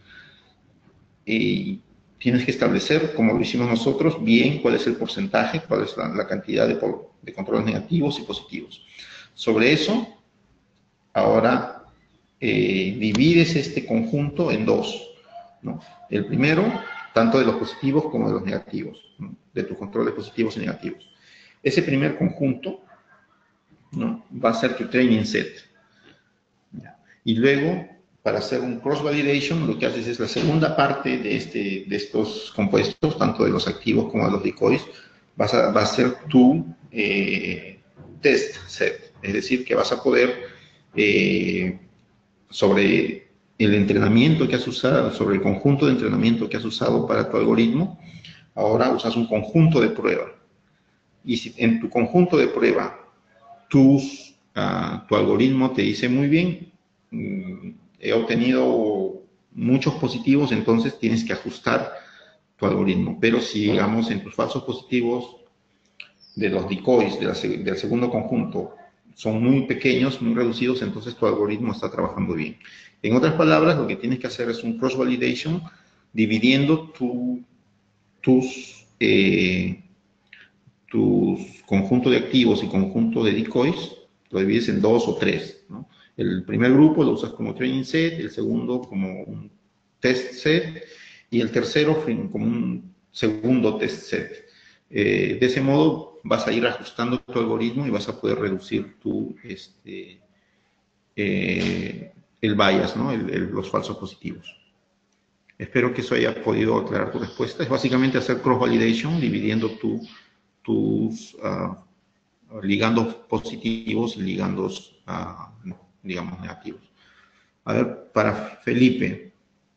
Y tienes que establecer, como lo hicimos nosotros, bien cuál es el porcentaje, cuál es la cantidad de controles negativos y positivos. Sobre eso, ahora divides este conjunto en dos, ¿no? El primero, tanto de los positivos como de los negativos, ¿no? De tus controles positivos y negativos. Ese primer conjunto, ¿no?, va a ser tu training set. Y luego, para hacer un cross-validation, lo que haces es la segunda parte de estos compuestos, tanto de los activos como de los decoys, va a ser tu test set. Es decir, que vas a poder, sobre el entrenamiento que has usado, sobre el conjunto de entrenamiento que has usado para tu algoritmo, ahora usas un conjunto de prueba. Y si en tu conjunto de prueba tu algoritmo te dice muy bien, he obtenido muchos positivos, entonces tienes que ajustar tu algoritmo. Pero si, digamos, en tus falsos positivos de los decoys del segundo conjunto son muy pequeños, muy reducidos, entonces tu algoritmo está trabajando bien. En otras palabras, lo que tienes que hacer es un cross-validation dividiendo tus conjunto de activos y conjunto de decoys, lo divides en 2 o 3, ¿no? El primer grupo lo usas como training set, el segundo como un test set y el tercero como un segundo test set. De ese modo vas a ir ajustando tu algoritmo y vas a poder reducir el bias, ¿no? Los falsos positivos. Espero que eso haya podido aclarar tu respuesta. Es básicamente hacer cross-validation dividiendo tus ligandos positivos y ligandos, digamos, negativos. A ver, para Felipe.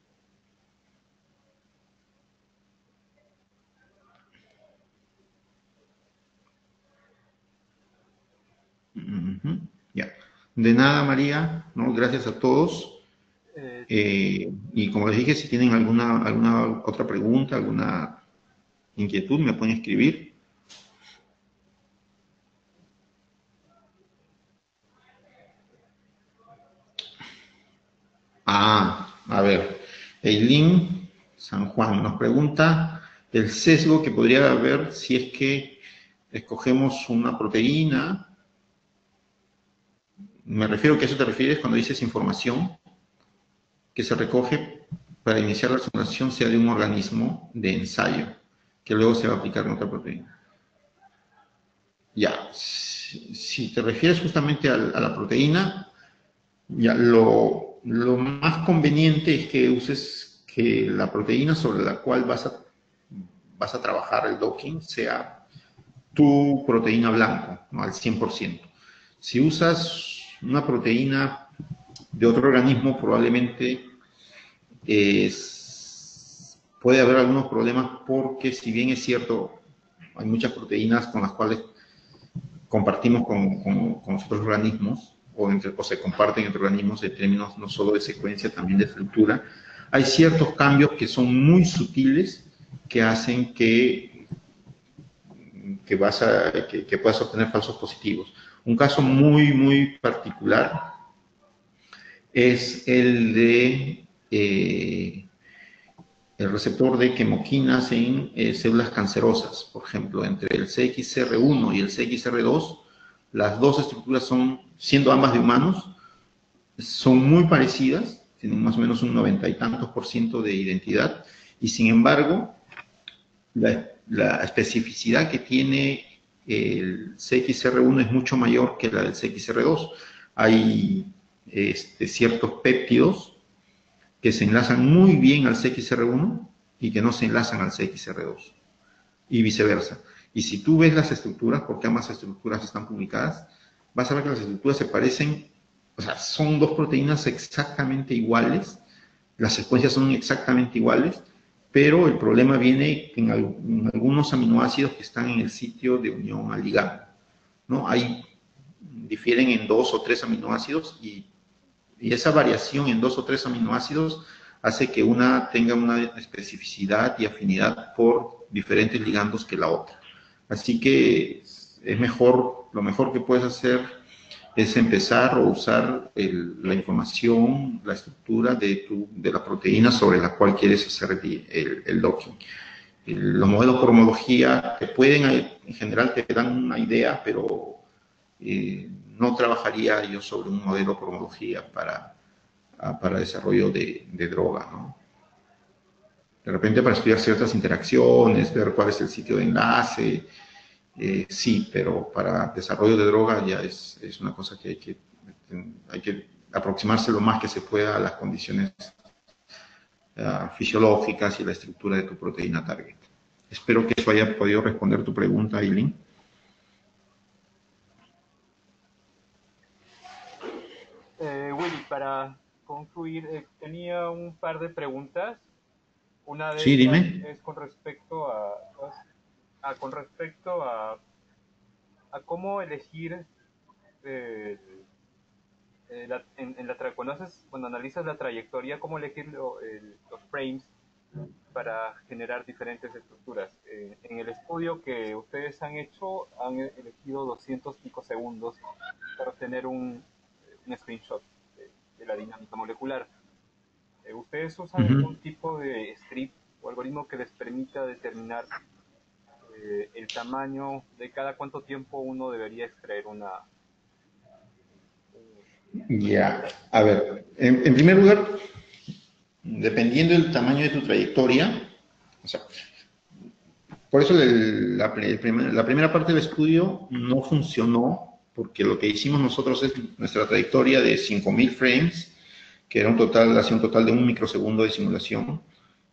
Ya. De nada, María, ¿no? Gracias a todos. Y como les dije, si tienen alguna otra pregunta, alguna inquietud, me pueden escribir. A ver, Eileen San Juan nos pregunta el sesgo que podría haber si es que escogemos una proteína. Me refiero que a eso te refieres cuando dices información que se recoge para iniciar la simulación sea de un organismo de ensayo, que luego se va a aplicar en otra proteína. Ya, si te refieres justamente a la proteína, ya lo más conveniente es que uses que la proteína sobre la cual vas a trabajar el docking sea tu proteína blanco, ¿no? Al 100%. Si usas una proteína de otro organismo, probablemente puede haber algunos problemas porque, si bien es cierto, hay muchas proteínas con las cuales compartimos con otros organismos o se comparten entre organismos en términos no solo de secuencia, también de estructura, hay ciertos cambios que son muy sutiles que hacen que puedas obtener falsos positivos. Un caso muy particular es el de el receptor de quemoquinas en células cancerosas. Por ejemplo, entre el CXCR1 y el CXCR2, las dos estructuras siendo ambas de humanos, son muy parecidas, tienen más o menos un 90 y tantos % de identidad, y sin embargo, la especificidad que tiene el CXR1 es mucho mayor que la del CXR2. Hay ciertos péptidos que se enlazan muy bien al CXR1 y que no se enlazan al CXR2, y viceversa. Y si tú ves las estructuras, porque ambas estructuras están publicadas, vas a ver que las estructuras se parecen, o sea, son dos proteínas exactamente iguales, las secuencias son exactamente iguales, pero el problema viene en algunos aminoácidos que están en el sitio de unión al ligando, ¿no? Difieren en 2 o 3 aminoácidos y esa variación en 2 o 3 aminoácidos hace que una tenga una especificidad y afinidad por diferentes ligandos que la otra. Así que lo mejor que puedes hacer es empezar o usar la información, la estructura de la proteína sobre la cual quieres hacer el docking. Los modelos por homología en general te dan una idea, pero no trabajaría yo sobre un modelo por homología para desarrollo de droga, ¿no? De repente para estudiar ciertas interacciones, ver cuál es el sitio de enlace, sí, pero para desarrollo de droga ya es una cosa que hay que aproximarse lo más que se pueda a las condiciones fisiológicas y la estructura de tu proteína target. Espero que eso haya podido responder tu pregunta, Aileen. Willy, para concluir, tenía un par de preguntas. Una de Sí, ellas dime. es con respecto a cómo elegir eh, cuando analizas la trayectoria, cómo elegir los frames para generar diferentes estructuras. En el estudio que ustedes han hecho, han elegido 200 picosegundos para obtener un screenshot de la dinámica molecular. ¿Ustedes usan algún tipo de script o algoritmo que les permita determinar el tamaño de cada cuánto tiempo uno debería extraer Ya, a ver, en primer lugar, dependiendo del tamaño de tu trayectoria, o sea, por eso la primera parte del estudio no funcionó, porque lo que hicimos nosotros es nuestra trayectoria de 5.000 frames, que era hacía un total de 1 microsegundo de simulación.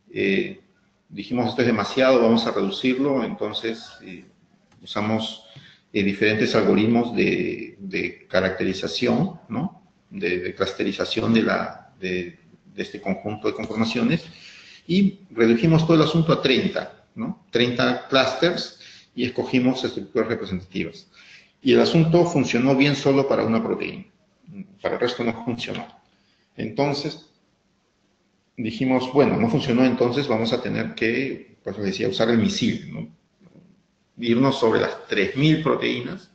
Dijimos, esto es demasiado, vamos a reducirlo, entonces usamos diferentes algoritmos de caracterización, ¿no? De clusterización de este conjunto de conformaciones, y redujimos todo el asunto a 30, ¿no? 30 clusters, y escogimos estructuras representativas. Y el asunto funcionó bien solo para una proteína, para el resto no funcionó. Entonces, dijimos, bueno, no funcionó, entonces vamos a tener que, pues les decía, usar el misil, ¿no? Irnos sobre las 3.000 proteínas,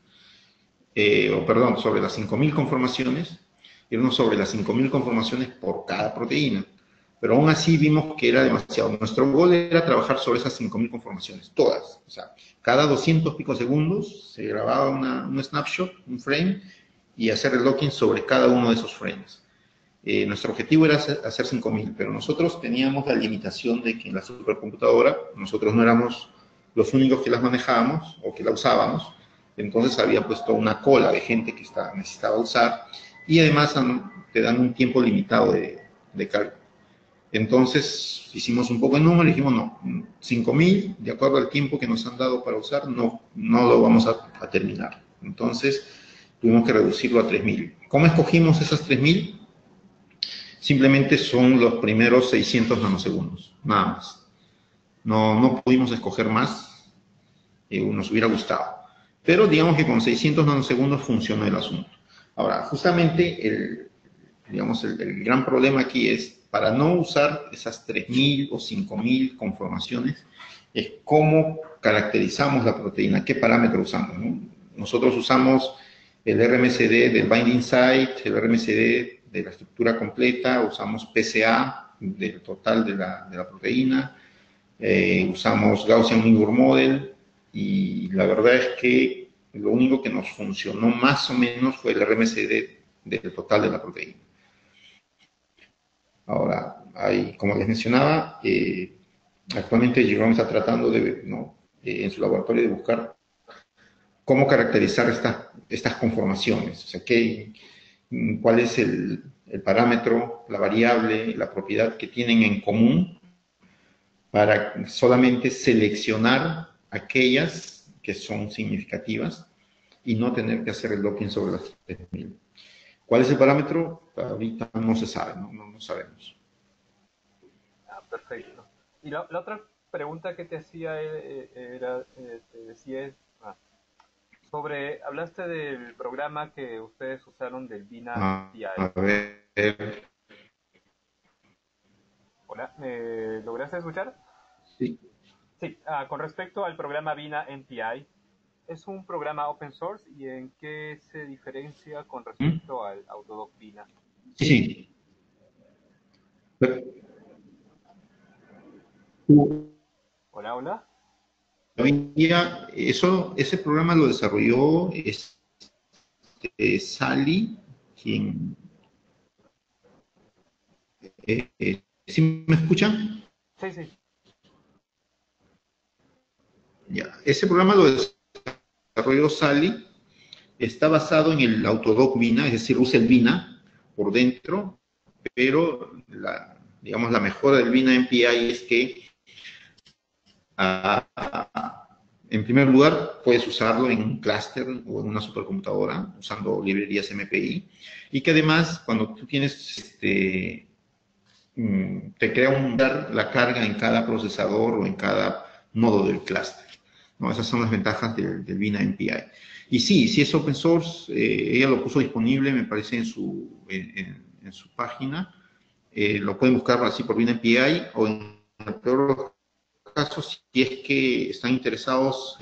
sobre las 5.000 conformaciones, irnos sobre las 5.000 conformaciones por cada proteína. Pero aún así vimos que era demasiado. Nuestro gol era trabajar sobre esas 5.000 conformaciones, todas. O sea, cada 200 picosegundos se grababa un snapshot, un frame, y hacer el locking sobre cada uno de esos frames. Nuestro objetivo era hacer 5.000, pero nosotros teníamos la limitación de que en la supercomputadora nosotros no éramos los únicos que las manejábamos o que la usábamos. Entonces había puesto una cola de gente que necesitaba usar, y además te dan un tiempo limitado de cálculo. Entonces hicimos un poco de número y dijimos, no, 5.000, de acuerdo al tiempo que nos han dado para usar, no lo vamos a terminar. Entonces tuvimos que reducirlo a 3.000. ¿Cómo escogimos esas 3.000? Simplemente son los primeros 600 nanosegundos, nada más. No pudimos escoger más, nos hubiera gustado. Pero digamos que con 600 nanosegundos funcionó el asunto. Ahora, justamente el gran problema aquí es, para no usar esas 3.000 o 5.000 conformaciones, es cómo caracterizamos la proteína, qué parámetro usamos, ¿no? Nosotros usamos el RMSD del binding site, el RMSD de la estructura completa, usamos PSA del total de la proteína, usamos Gaussian Minor Model, y la verdad es que lo único que nos funcionó más o menos fue el RMSD del total de la proteína. Ahora, como les mencionaba, actualmente Jerome está tratando en su laboratorio de buscar cómo caracterizar estas conformaciones, o sea, cuál es el parámetro, la variable, la propiedad que tienen en común para solamente seleccionar aquellas que son significativas y no tener que hacer el docking sobre las 3.000. ¿Cuál es el parámetro? Ahorita no se sabe, no sabemos. Perfecto. Y la otra pregunta que te hacía hablaste del programa que ustedes usaron del Vina NTI. A ver. Hola, ¿me lograste escuchar? Sí. Sí, con respecto al programa Vina NTI, ¿es un programa open source y en qué se diferencia con respecto al Autodoc Vina? Sí, sí. Hola, hola. Ese programa lo desarrolló Sally, quien... ¿sí me escuchan? Sí, sí. Ya. Ese programa lo desarrolló Sally, está basado en el Autodoc Vina, es decir, usa el Vina, por dentro, pero digamos, la mejora del Vina MPI es que en primer lugar, puedes usarlo en un clúster o en una supercomputadora usando librerías MPI y que además, cuando tú tienes, te crea la carga en cada procesador o en cada nodo del clúster. ¿No? Esas son las ventajas del Vina MPI. Y sí, si es open source, ella lo puso disponible, me parece, en su página. Lo pueden buscar así por Vina MPI o en el peor casos, si es que están interesados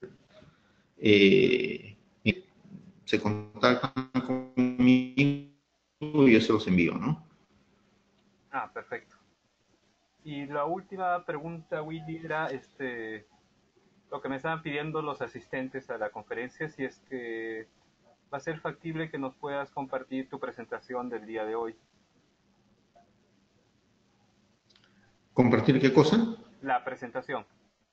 eh, se contactan conmigo y yo se los envío, ¿no? Ah, perfecto. Y la última pregunta, Willy, era lo que me estaban pidiendo los asistentes a la conferencia, si es que va a ser factible que nos puedas compartir tu presentación del día de hoy. ¿Compartir qué cosa? La presentación.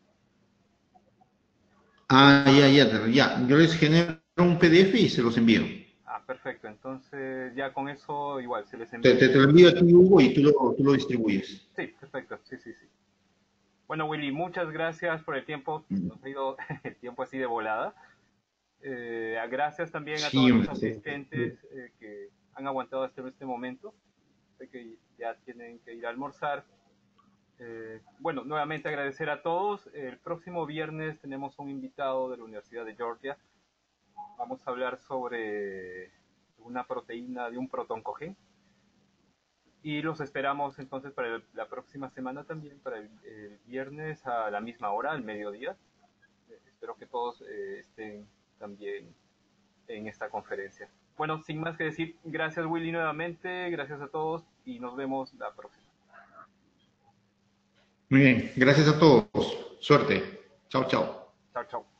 Ya. Yo les genero un PDF y se los envío. Ah, perfecto. Entonces ya con eso igual se les Te envía. lo envío a ti, Hugo, y tú lo distribuyes. Sí, perfecto. Sí, sí, sí. Bueno, Willy, muchas gracias por el tiempo. Nos ha ido el tiempo así de volada. Gracias también a Sí, todos los hombre. asistentes que han aguantado hasta este momento. Sé que ya tienen que ir a almorzar. Bueno, nuevamente agradecer a todos. El próximo viernes tenemos un invitado de la Universidad de Georgia. Vamos a hablar sobre una proteína de un protoncogen. Y los esperamos entonces para la próxima semana también, para el viernes a la misma hora, al mediodía. Espero que todos estén también en esta conferencia. Bueno, sin más que decir, gracias Willy nuevamente, gracias a todos y nos vemos la próxima. Muy bien, gracias a todos. Suerte. Chao, chao. Chao, chao.